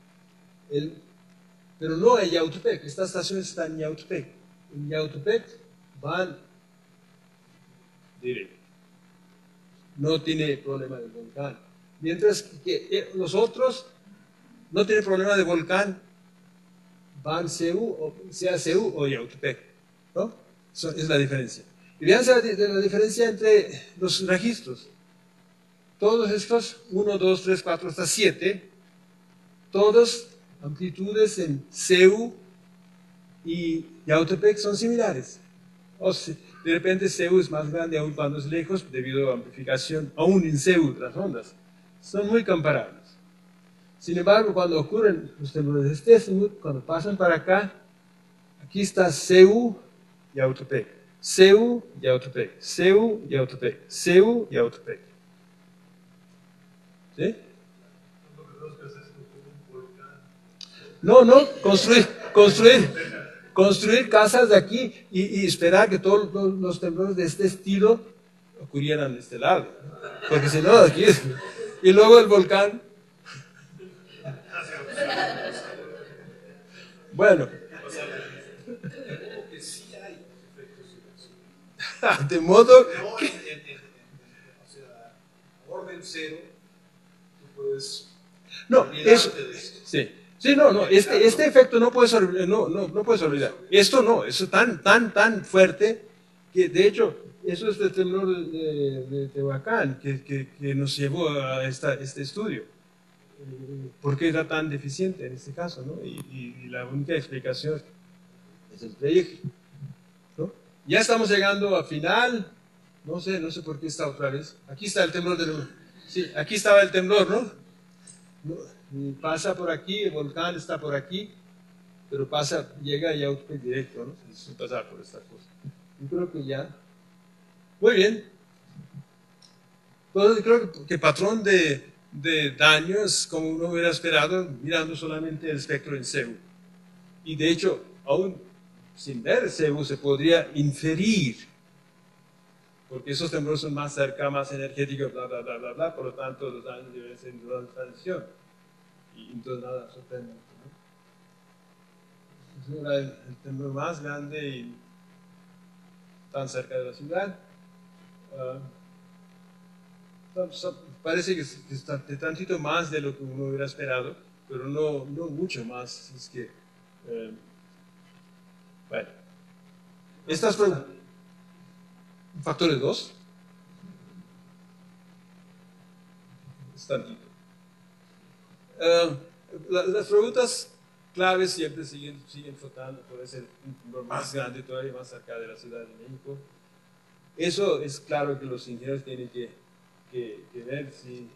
Pero no en Yautepec. Esta estación está en Yautepec. En Yautepec van directo. No tiene problema de volcán. Mientras que los otros no tienen problema de volcán, van sea CEU o Yautepec, ¿no? Eso es la diferencia. Y vean la diferencia entre los registros. Todos estos, 1, 2, 3, 4, hasta 7, todos amplitudes en CEU y Yautepec son similares. O sea, de repente CEU es más grande aún cuando es lejos debido a amplificación, aún en CEU de las ondas. Son muy comparables. Sin embargo, cuando ocurren los temblores de este azimut, cuando pasan para acá, aquí está CEU y Yautepec. CEU y Yautepec. CEU y Yautepec. CEU y Yautepec. ¿Sí? No, construir casas de aquí y esperar que todos los temblores de este estilo ocurrieran de este lado. Porque si no, aquí es... Y luego el volcán. Bueno. De modo que... O sea, orden cero, tú puedes... No, eso... Sí. Sí, no, este efecto no puedes olvidar, no puedes olvidar. Esto no, eso es tan fuerte que de hecho eso es el temblor de Tehuacán que nos llevó a este estudio. ¿Por qué era tan deficiente en este caso, ¿no? Y la única explicación es el proyecto, ¿no? Ya estamos llegando a final, no sé por qué está otra vez. Aquí está el temblor sí, aquí estaba el temblor, ¿no? Y pasa por aquí, el volcán está por aquí, pero llega a Yautepec directo, ¿no? Sin pasar por esta cosa. Yo creo que ya. Muy bien. Entonces creo que patrón de daño es como uno hubiera esperado mirando solamente el espectro en CEU. Y de hecho, aún sin ver CEU se podría inferir, porque esos temblores son más cerca, más energéticos, bla, bla, bla, bla, bla, por lo tanto los daños deben ser en duda de transición. Y entonces nada sorprendente, ¿no? Ese era el temblor más grande y tan cerca de la ciudad. Parece que está de tantito más de lo que uno hubiera esperado, pero no mucho más. Es que, bueno, estas fueron factores 2. Es tantito. Las preguntas claves siempre siguen flotando. Puede ser un temblor más grande, todavía más cerca de la Ciudad de México. Eso es claro que los ingenieros tienen que ver si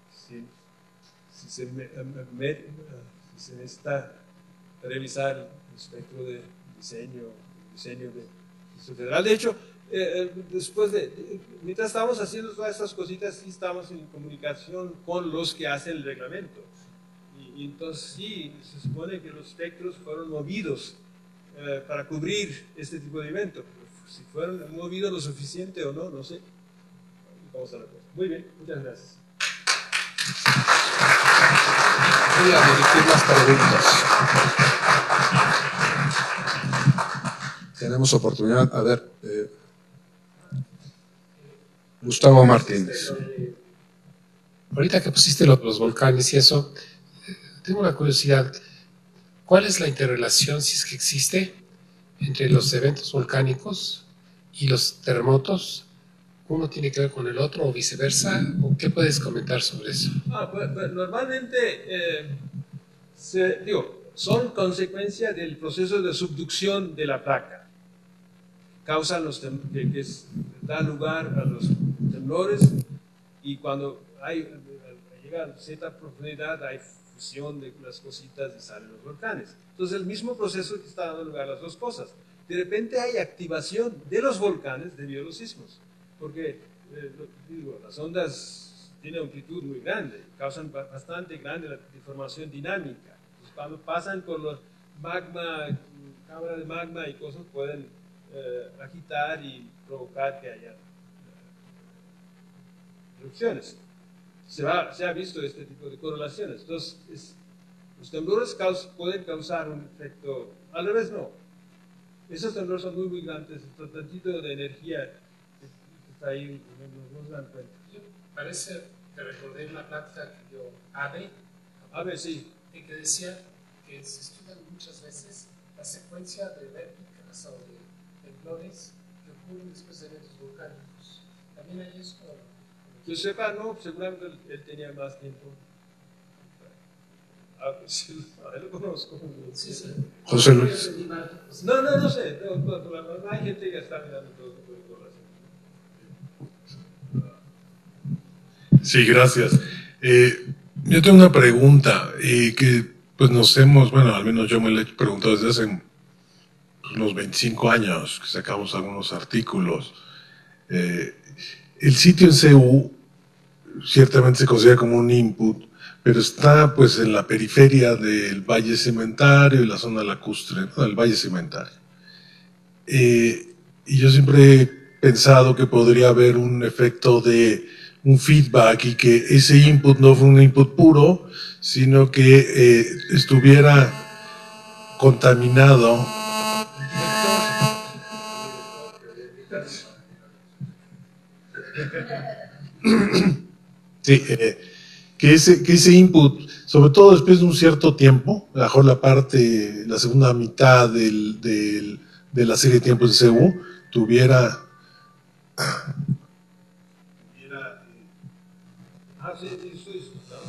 se necesita revisar el espectro de diseño de federal. De hecho, mientras estábamos haciendo todas estas cositas, sí estamos en comunicación con los que hacen el reglamento. Y entonces sí, se supone que los espectros fueron movidos para cubrir este tipo de evento. Si fueron movidos lo suficiente o no, no sé. Vamos a la cosa. Muy bien, muchas gracias. Voy a dirigir las preguntas. Tenemos oportunidad. A ver, Gustavo Martínez. Ahorita que pusiste los volcanes y eso, tengo una curiosidad. ¿Cuál es la interrelación, si es que existe, entre los eventos volcánicos y los terremotos? ¿Uno tiene que ver con el otro o viceversa? ¿O qué puedes comentar sobre eso? Pues, normalmente, son consecuencia del proceso de subducción de la placa. Causan da lugar a los temblores y cuando llega a cierta profundidad hay fusión de las cositas y salen los volcanes. Entonces el mismo proceso que está dando lugar a las dos cosas. De repente hay activación de los volcanes debido a los sismos, porque las ondas tienen amplitud muy grande, causan bastante grande la deformación dinámica. Entonces, cuando pasan por los cámara de magma y cosas pueden agitar y provocar que haya erupciones. se ha visto este tipo de correlaciones. Entonces, los temblores pueden causar un efecto, al revés no. Esos temblores son muy grandes, el tantito de energía que está ahí, no se dan cuenta. Parece que recordé una plática que dio Abe, Sí. y que decía que se estudian muchas veces la secuencia de réplicas o de temblores que ocurren después de eventos volcánicos. ¿También hay eso? Yo sepa, no, seguramente él tenía más tiempo. Sí, él lo conozco. Sí, sí. José Luis. No sé. Hay gente que está mirando todo tipo de correlaciones. Sí, gracias. Yo tengo una pregunta que pues nos hemos, bueno, al menos yo me la he preguntado desde hace unos 25 años que sacamos algunos artículos. El sitio en CU ciertamente se considera como un input, pero está pues en la periferia del Valle Cementario y la zona lacustre, ¿no? Del Valle Cementario. Y yo siempre he pensado que podría haber un efecto de un feedback y que ese input no fue un input puro, sino que estuviera contaminado. Sí, que ese input, sobre todo después de un cierto tiempo, mejor la segunda mitad de la serie de tiempos de CU, tuviera Sí, estoy escuchando.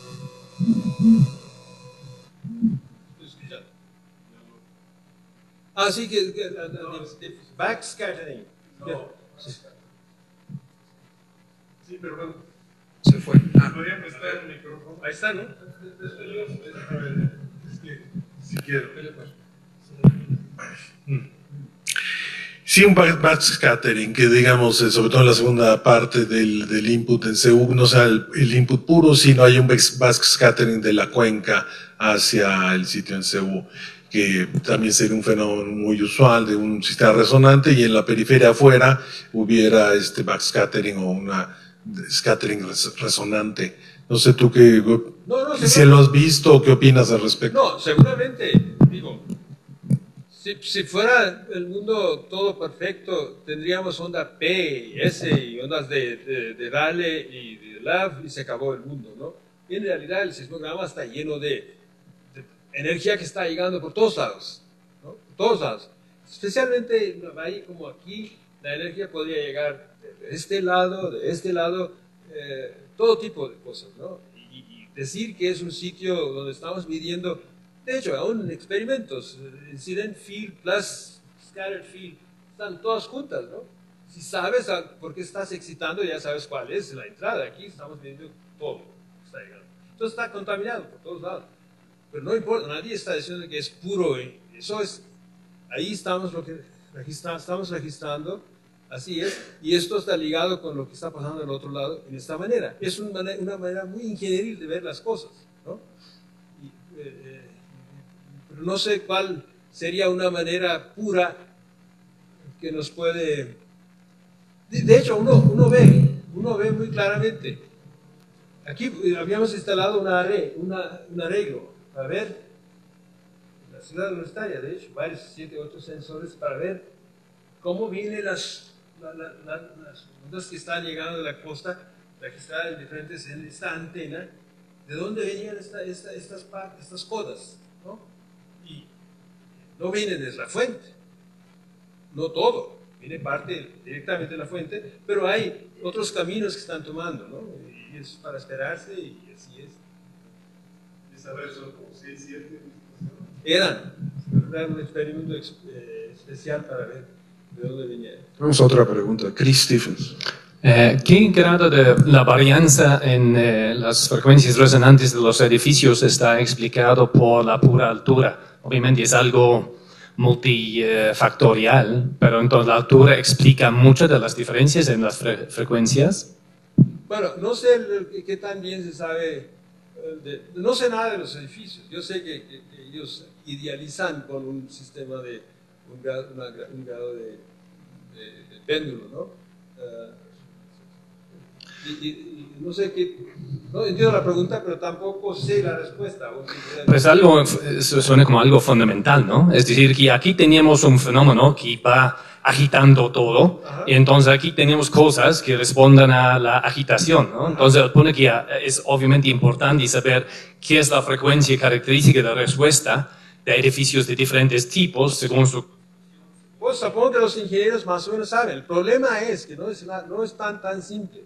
Sí, que backscattering. No. Sí, pero bueno. Se fue. ¿Podría prestar el micrófono? Ahí está, ¿no? Es que, si quiero. Sí, un backscattering, que digamos, sobre todo en la segunda parte del input en CU, no sea el input puro, sino hay un backscattering de la cuenca hacia el sitio en CU, que también sería un fenómeno muy usual de un sistema resonante, y en la periferia afuera hubiera este backscattering o una scattering resonante. No sé tú qué, si lo has visto o qué opinas al respecto. No, seguramente, digo, si fuera el mundo todo perfecto, tendríamos onda P y S y ondas de Rayleigh y de Love y se acabó el mundo, ¿no? Y en realidad el sismograma está lleno de energía que está llegando por todos lados, ¿no? Por todos lados. Especialmente ahí como aquí, la energía podría llegar de este lado, todo tipo de cosas, ¿no? Y decir que es un sitio donde estamos midiendo, de hecho, aún en experimentos, incident field plus scattered field, están todas juntas, ¿no? Si sabes por qué estás excitando, ya sabes cuál es la entrada. Aquí estamos midiendo todo que está llegando. Entonces está contaminado por todos lados. Pero no importa, nadie está diciendo que es puro. Eso es, ahí estamos estamos registrando, así es, y esto está ligado con lo que está pasando del otro lado en esta manera. Es una manera muy ingenieril de ver las cosas, ¿no? Pero no sé cuál sería una manera pura que nos puede... De hecho, uno ve muy claramente. Aquí habíamos instalado un arreglo para ver la ciudad universitaria, de hecho, varios 7 u 8 sensores para ver cómo vienen las ondas que están llegando de la costa, registradas en diferentes en esta antena, de dónde venían estas codas, ¿no? Y no vienen desde la fuente, no todo, viene parte directamente de la fuente, pero hay otros caminos que están tomando, ¿no? Y es para esperarse y así es. Esa vez son como 6, 7 Era un experimento especial para ver de dónde venía. Vamos a otra pregunta. Chris Stephens. ¿Qué grado de la varianza en las frecuencias resonantes de los edificios está explicado por la pura altura? Obviamente es algo multifactorial, pero entonces la altura explica muchas de las diferencias en las frecuencias. Bueno, no sé qué tan bien se sabe, no sé nada de los edificios. Yo sé que ellos idealizan con un sistema de un grado de péndulo, ¿no? No sé qué, no entiendo la pregunta, pero tampoco sé la respuesta. Pues algo, suena como algo fundamental, ¿no? Es decir, que aquí tenemos un fenómeno que va agitando todo, y entonces aquí tenemos cosas que respondan a la agitación, ¿no? Entonces, pone que es obviamente importante saber qué es la frecuencia característica de respuesta de edificios de diferentes tipos según su... Pues supongo que los ingenieros más o menos saben. El problema es que no es tan simple.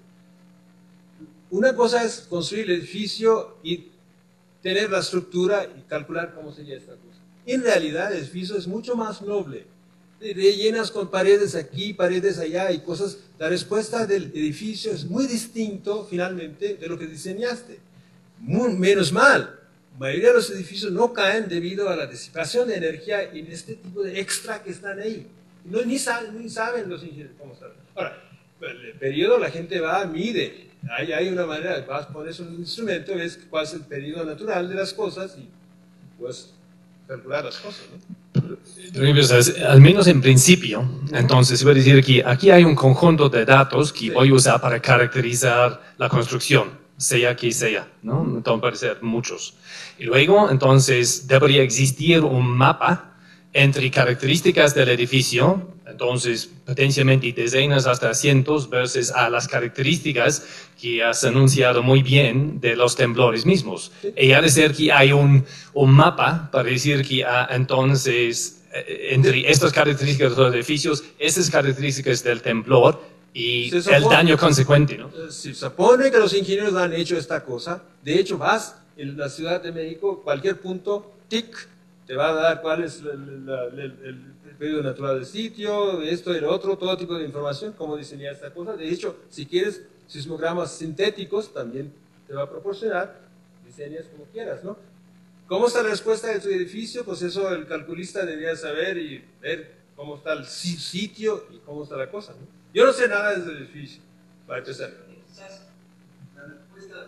Una cosa es construir el edificio y tener la estructura y calcular cómo sería esta cosa. En realidad el edificio es mucho más noble. Rellenas con paredes aquí, paredes allá y cosas. La respuesta del edificio es muy distinto finalmente de lo que diseñaste. Menos mal, la mayoría de los edificios no caen debido a la disipación de energía en este tipo de extra que están ahí. Ni saben los ingenieros cómo están. Ahora, el periodo la gente va, mide. Hay una manera, vas a poner un instrumento, ves cuál es el periodo natural de las cosas y puedes calcular las cosas, ¿no? Pero, al menos en principio, entonces se puede decir que aquí hay un conjunto de datos que voy a usar para caracterizar la construcción, sea que sea, ¿no? Entonces puede ser muchos. Y luego, entonces, debería existir un mapa entre características del edificio, entonces potencialmente decenas hasta cientos, versus a las características que has anunciado muy bien de los temblores mismos. Y ha de ser que hay un mapa para decir que entonces entre estas características de los edificios, estas características del temblor y el daño consecuente, ¿no? Se supone que los ingenieros han hecho esta cosa. De hecho, vas en la Ciudad de México, cualquier punto, tic, te va a dar cuál es el periodo natural del sitio, esto y lo otro, todo tipo de información, cómo diseñar esta cosa. De hecho, si quieres sismogramas sintéticos, también te va a proporcionar, diseñas como quieras, ¿no? ¿Cómo está la respuesta de tu edificio? Pues eso el calculista debería saber y ver cómo está el sitio y cómo está la cosa, ¿no? Yo no sé nada del edificio, para empezar. La respuesta,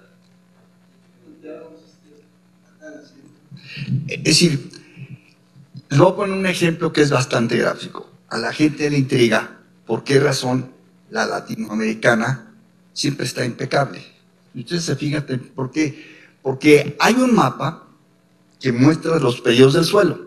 es decir, les voy a poner un ejemplo que es bastante gráfico. A la gente le intriga por qué razón la latinoamericana siempre está impecable. Ustedes se fijan por qué. Porque hay un mapa que muestra los periodos del suelo.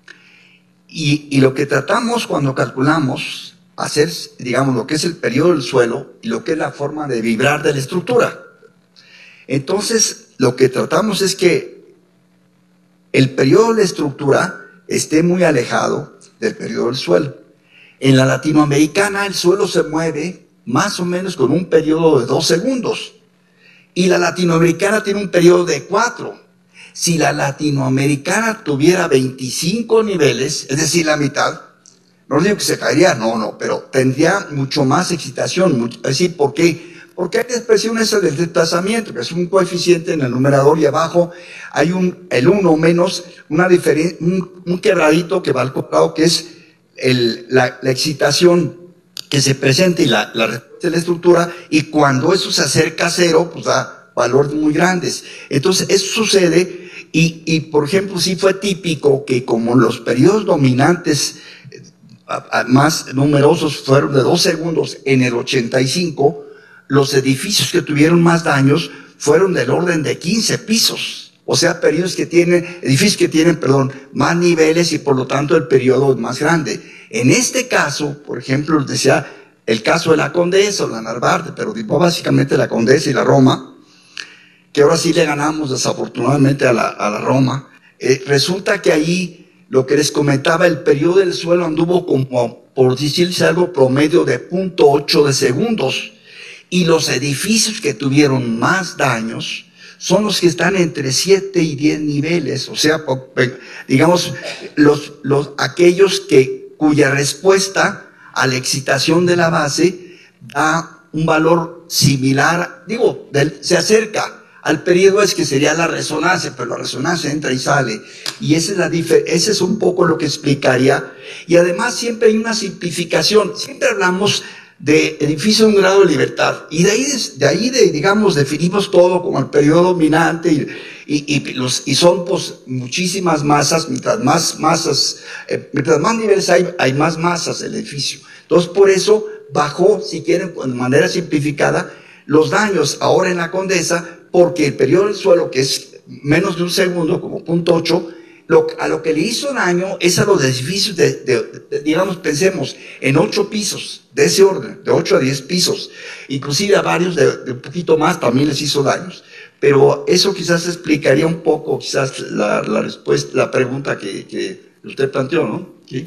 Y lo que tratamos cuando calculamos, hacer, digamos, lo que es el periodo del suelo y lo que es la forma de vibrar de la estructura. Entonces, lo que tratamos es que el periodo de la estructura esté muy alejado del periodo del suelo. En la latinoamericana el suelo se mueve más o menos con un periodo de 2 segundos y la latinoamericana tiene un periodo de 4. Si la latinoamericana tuviera 25 niveles, es decir, la mitad, no digo que se caería, no, pero tendría mucho más excitación. Es decir, ¿por qué? Porque hay expresiones del desplazamiento, que es un coeficiente en el numerador y abajo hay el 1 menos una diferencia, un quebradito que va al cuadrado, que es la excitación que se presenta y la respuesta de la estructura, y cuando eso se acerca a 0, pues da valores muy grandes. Entonces, eso sucede, y por ejemplo, sí fue típico que como los periodos dominantes más numerosos fueron de 2 segundos en el 85, los edificios que tuvieron más daños fueron del orden de 15 pisos. O sea, edificios que tienen, más niveles y por lo tanto el periodo es más grande. En este caso, por ejemplo, les decía el caso de la Condesa o la Narvarte, pero básicamente la Condesa y la Roma, que ahora sí le ganamos desafortunadamente a la Roma. Resulta que ahí, lo que les comentaba, el periodo del suelo anduvo como, por decirse algo, promedio de 0.8 de segundos. Y los edificios que tuvieron más daños son los que están entre 7 y 10 niveles. O sea, digamos, aquellos cuya respuesta a la excitación de la base da un valor similar, se acerca al periodo que sería la resonancia, pero la resonancia entra y sale. Y esa es un poco lo que explicaría. Y además siempre hay una simplificación. Siempre hablamos de edificio de un grado de libertad, y de ahí digamos, definimos todo como el periodo dominante, y son pues muchísimas masas. Mientras más niveles hay más masas del edificio. Entonces, por eso bajó, si quieren, de manera simplificada, los daños ahora en la Condesa, porque el periodo del suelo, que es menos de un segundo, como 0.8, a lo que le hizo daño es a los edificios digamos, pensemos, en 8 pisos, de ese orden, de 8 a 10 pisos, inclusive a varios de un poquito más también les hizo daños. Pero eso quizás explicaría un poco, quizás la respuesta, la pregunta que usted planteó, ¿no? ¿Sí?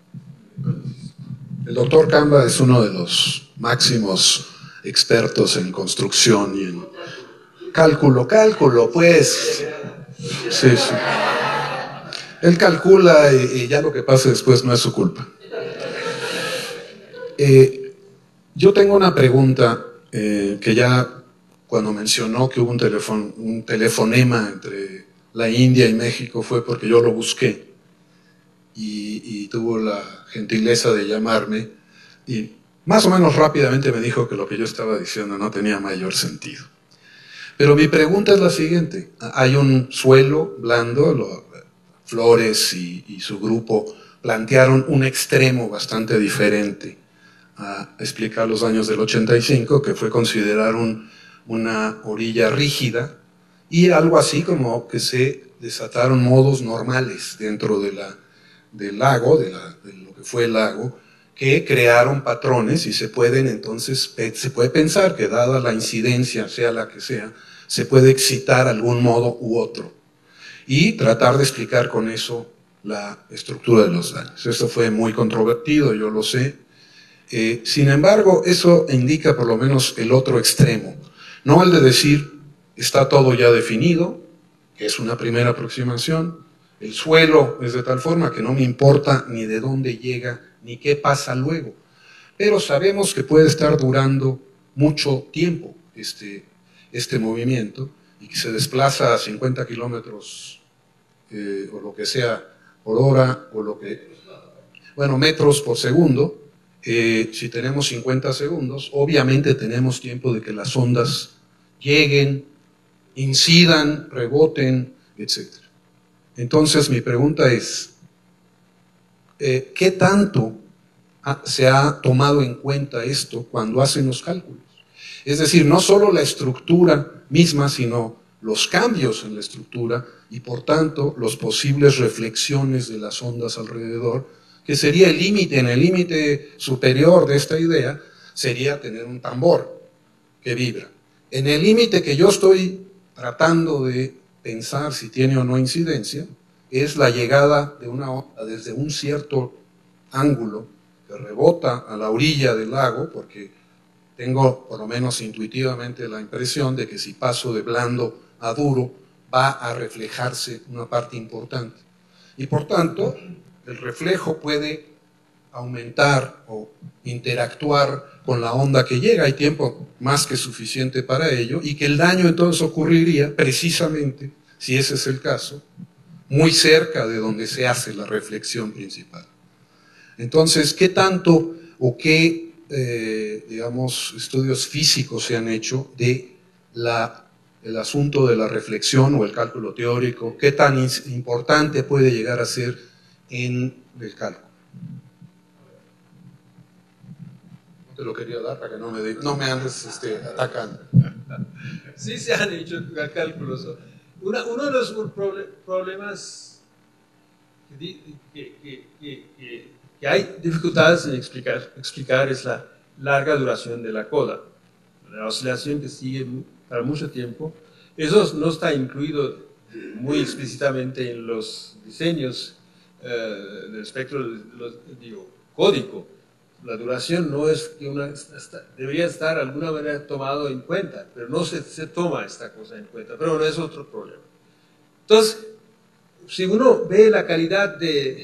El doctor Camba es uno de los máximos expertos en construcción y en cálculo, pues. Sí. Él calcula y ya lo que pase después no es su culpa. Yo tengo una pregunta que ya cuando mencionó que hubo un telefonema entre la India y México fue porque yo lo busqué y tuvo la gentileza de llamarme y más o menos rápidamente me dijo que lo que yo estaba diciendo no tenía mayor sentido. Pero mi pregunta es la siguiente. Hay un suelo blando, Flores y su grupo plantearon un extremo bastante diferente a explicar los años del 85, que fue considerar una orilla rígida y algo así como que se desataron modos normales dentro del lago, de lo que fue el lago, que crearon patrones y se puede pensar que dada la incidencia, sea la que sea, se puede excitar algún modo u otro y tratar de explicar con eso la estructura de los daños. Eso fue muy controvertido, yo lo sé. Sin embargo, eso indica por lo menos el otro extremo, no el de decir está todo ya definido, que es una primera aproximación, el suelo es de tal forma que no me importa ni de dónde llega ni qué pasa luego, pero sabemos que puede estar durando mucho tiempo este movimiento y que se desplaza a 50 kilómetros o lo que sea por hora o metros por segundo. Si tenemos 50 segundos, obviamente tenemos tiempo de que las ondas lleguen, incidan, reboten, etc. Entonces mi pregunta es, ¿qué tanto se ha tomado en cuenta esto cuando hacen los cálculos? Es decir, no solo la estructura misma, sino los cambios en la estructura y por tanto las posibles reflexiones de las ondas alrededor, que sería el límite. En el límite superior de esta idea sería tener un tambor que vibra. En el límite que yo estoy tratando de pensar si tiene o no incidencia, es la llegada de una onda desde un cierto ángulo que rebota a la orilla del lago, porque tengo por lo menos intuitivamente la impresión de que si paso de blando a duro va a reflejarse una parte importante. Y por tanto, el reflejo puede aumentar o interactuar con la onda que llega. Hay tiempo más que suficiente para ello y que el daño entonces ocurriría precisamente, si ese es el caso, muy cerca de donde se hace la reflexión principal. Entonces, ¿qué tanto o qué estudios físicos se han hecho de el asunto de la reflexión o el cálculo teórico? ¿Qué tan importante puede llegar a ser en el cálculo? No te lo quería dar para que no me andes atacando. Sí se han hecho cálculos. Uno de los problemas que hay dificultades en explicar es la larga duración de la coda, la oscilación que sigue para mucho tiempo. Eso no está incluido muy explícitamente en los diseños del espectro códico. La duración no es que debería estar de alguna manera tomado en cuenta, pero no se toma esta cosa en cuenta, pero no es otro problema. Entonces, si uno ve la calidad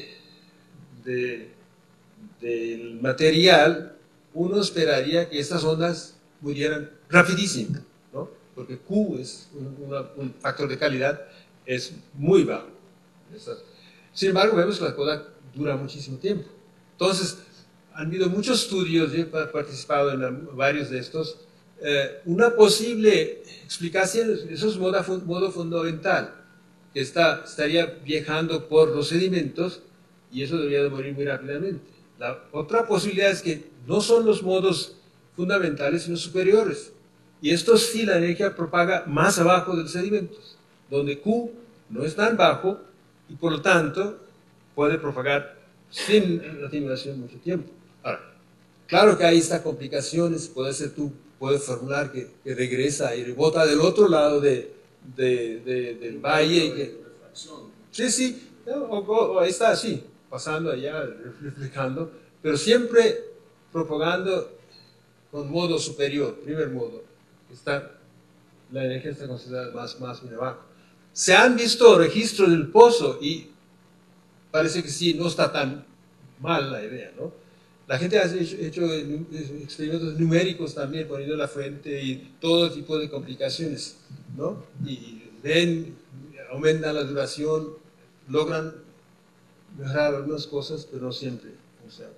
del material, uno esperaría que estas ondas murieran rapidísimo, ¿no? Porque Q es un factor de calidad, es muy bajo. Sin embargo, vemos que la coda dura muchísimo tiempo. Entonces, han habido muchos estudios, yo he participado en varios de estos. Una posible explicación, eso es modo fundamental, que estaría viajando por los sedimentos y eso debería de morir muy rápidamente. La otra posibilidad es que no son los modos fundamentales, sino superiores. Y esto sí, la energía propaga más abajo de los sedimentos, donde Q no es tan bajo y por lo tanto puede propagar sin atenuación mucho tiempo. Ahora, claro que hay estas complicaciones, puedes formular que regresa y rebota del otro lado del valle. Y que, sí, o ahí está así, pasando allá, reflejando, pero siempre propagando con modo superior, primer modo. La energía está considerada más bien abajo. Se han visto registros del pozo y parece que sí, no está tan mal la idea, ¿no? La gente ha hecho experimentos numéricos también, poniendo la fuente y todo tipo de complicaciones, ¿no? Y ven, aumentan la duración, logran mejorar algunas cosas, pero no siempre funciona.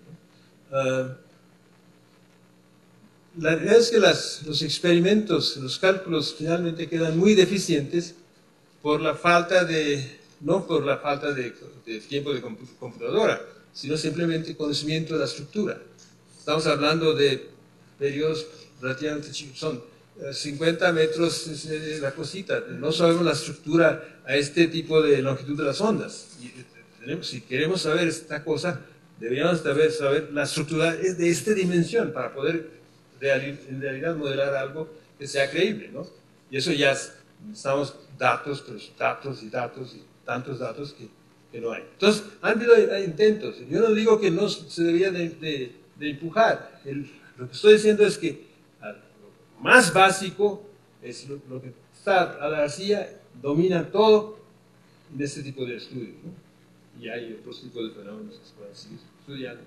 La realidad es que los experimentos, los cálculos finalmente quedan muy deficientes por la falta no por la falta de tiempo de computadora, sino simplemente conocimiento de la estructura. Estamos hablando de periodos relativamente chicos, son 50 metros es la cosita, no sabemos la estructura a este tipo de longitud de las ondas. Y si queremos saber esta cosa, deberíamos saber la estructura de esta dimensión para poder en realidad modelar algo que sea creíble, ¿no? Y eso ya necesitamos datos, pero datos y tantos datos que no hay. Entonces, han habido intentos. Yo no digo que no se debería de empujar. Lo que estoy diciendo es que lo más básico es lo que está a la arcilla, domina todo en este tipo de estudios, ¿no? Y hay otros tipos de fenómenos que se pueden seguir estudiando.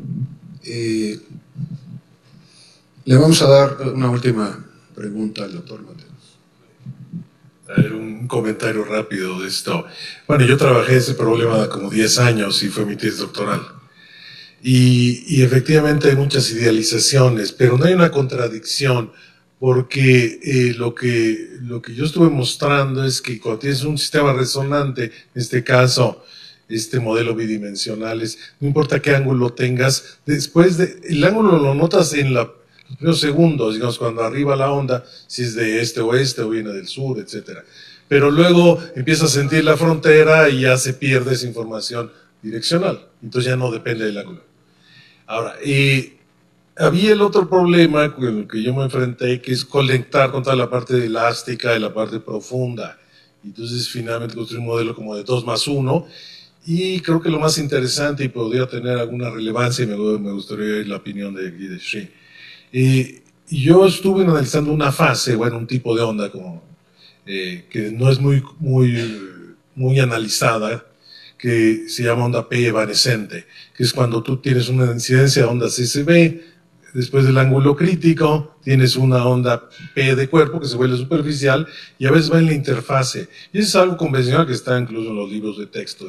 Le vamos a dar una última pregunta al doctor Mateos. A ver, un comentario rápido de esto. Bueno, yo trabajé ese problema como 10 años y fue mi tesis doctoral. Y efectivamente hay muchas idealizaciones, pero no hay una contradicción, porque lo que yo estuve mostrando es que cuando tienes un sistema resonante, en este caso, este modelo bidimensional, no importa qué ángulo tengas, el ángulo lo notas en los primeros segundos, digamos, cuando arriba la onda, si es de este oeste o viene del sur, etc. Pero luego empiezas a sentir la frontera y ya se pierde esa información direccional, entonces ya no depende del ángulo. Ahora, había el otro problema con el que yo me enfrenté, que es conectar con toda la parte elástica y la parte profunda. Entonces finalmente construí un modelo como de 2+1, y creo que lo más interesante y podría tener alguna relevancia, y me gustaría oír la opinión de Guy Deschênes. Yo estuve analizando una fase, bueno, un tipo de onda como, que no es muy analizada, que se llama onda P evanescente, que es cuando tú tienes una incidencia de ondas SB, después del ángulo crítico tienes una onda P de cuerpo que se vuelve superficial y a veces va en la interfase. Y eso es algo convencional que está incluso en los libros de texto.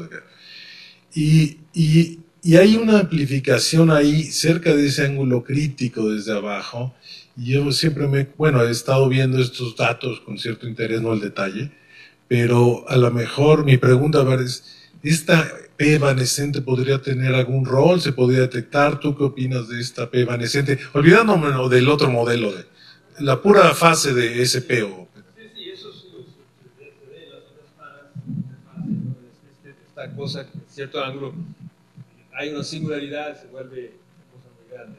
Y hay una amplificación ahí cerca de ese ángulo crítico desde abajo. Y yo siempre he estado viendo estos datos con cierto interés, no el detalle, pero a lo mejor mi pregunta es, ¿esta P evanescente podría tener algún rol? ¿Se podría detectar? ¿Tú qué opinas de esta P evanescente? Olvidándome del otro modelo, de la pura fase de SPO. Sí, eso se ve en las otras fases, esta cosa, en cierto ángulo, hay una singularidad, se vuelve una cosa muy grande.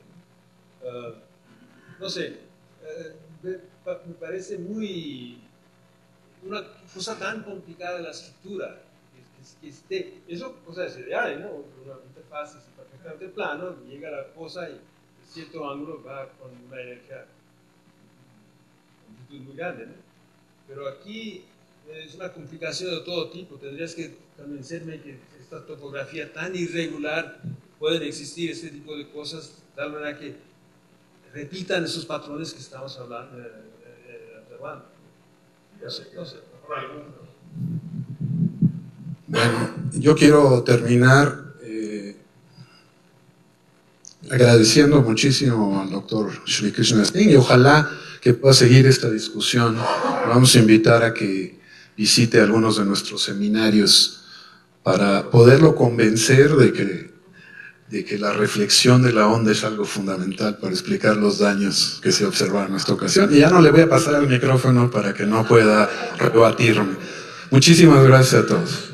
No sé, me parece una cosa tan complicada la estructura. Eso cosa es ideal, ¿no? Una interfaz es perfectamente plano, llega a la cosa y a cierto ángulo va con una energía amplitud muy grande, ¿no? Pero aquí es una complicación de todo tipo. Tendrías que convencerme que esta topografía tan irregular pueden existir este tipo de cosas, de tal manera que repitan esos patrones que estamos hablando, observando. No sé. Bueno, yo quiero terminar agradeciendo muchísimo al doctor Sri Krishna Singh y ojalá que pueda seguir esta discusión. Vamos a invitar a que visite algunos de nuestros seminarios para poderlo convencer de que de que la reflexión de la onda es algo fundamental para explicar los daños que se observaron en esta ocasión. Y ya no le voy a pasar el micrófono para que no pueda rebatirme. Muchísimas gracias a todos.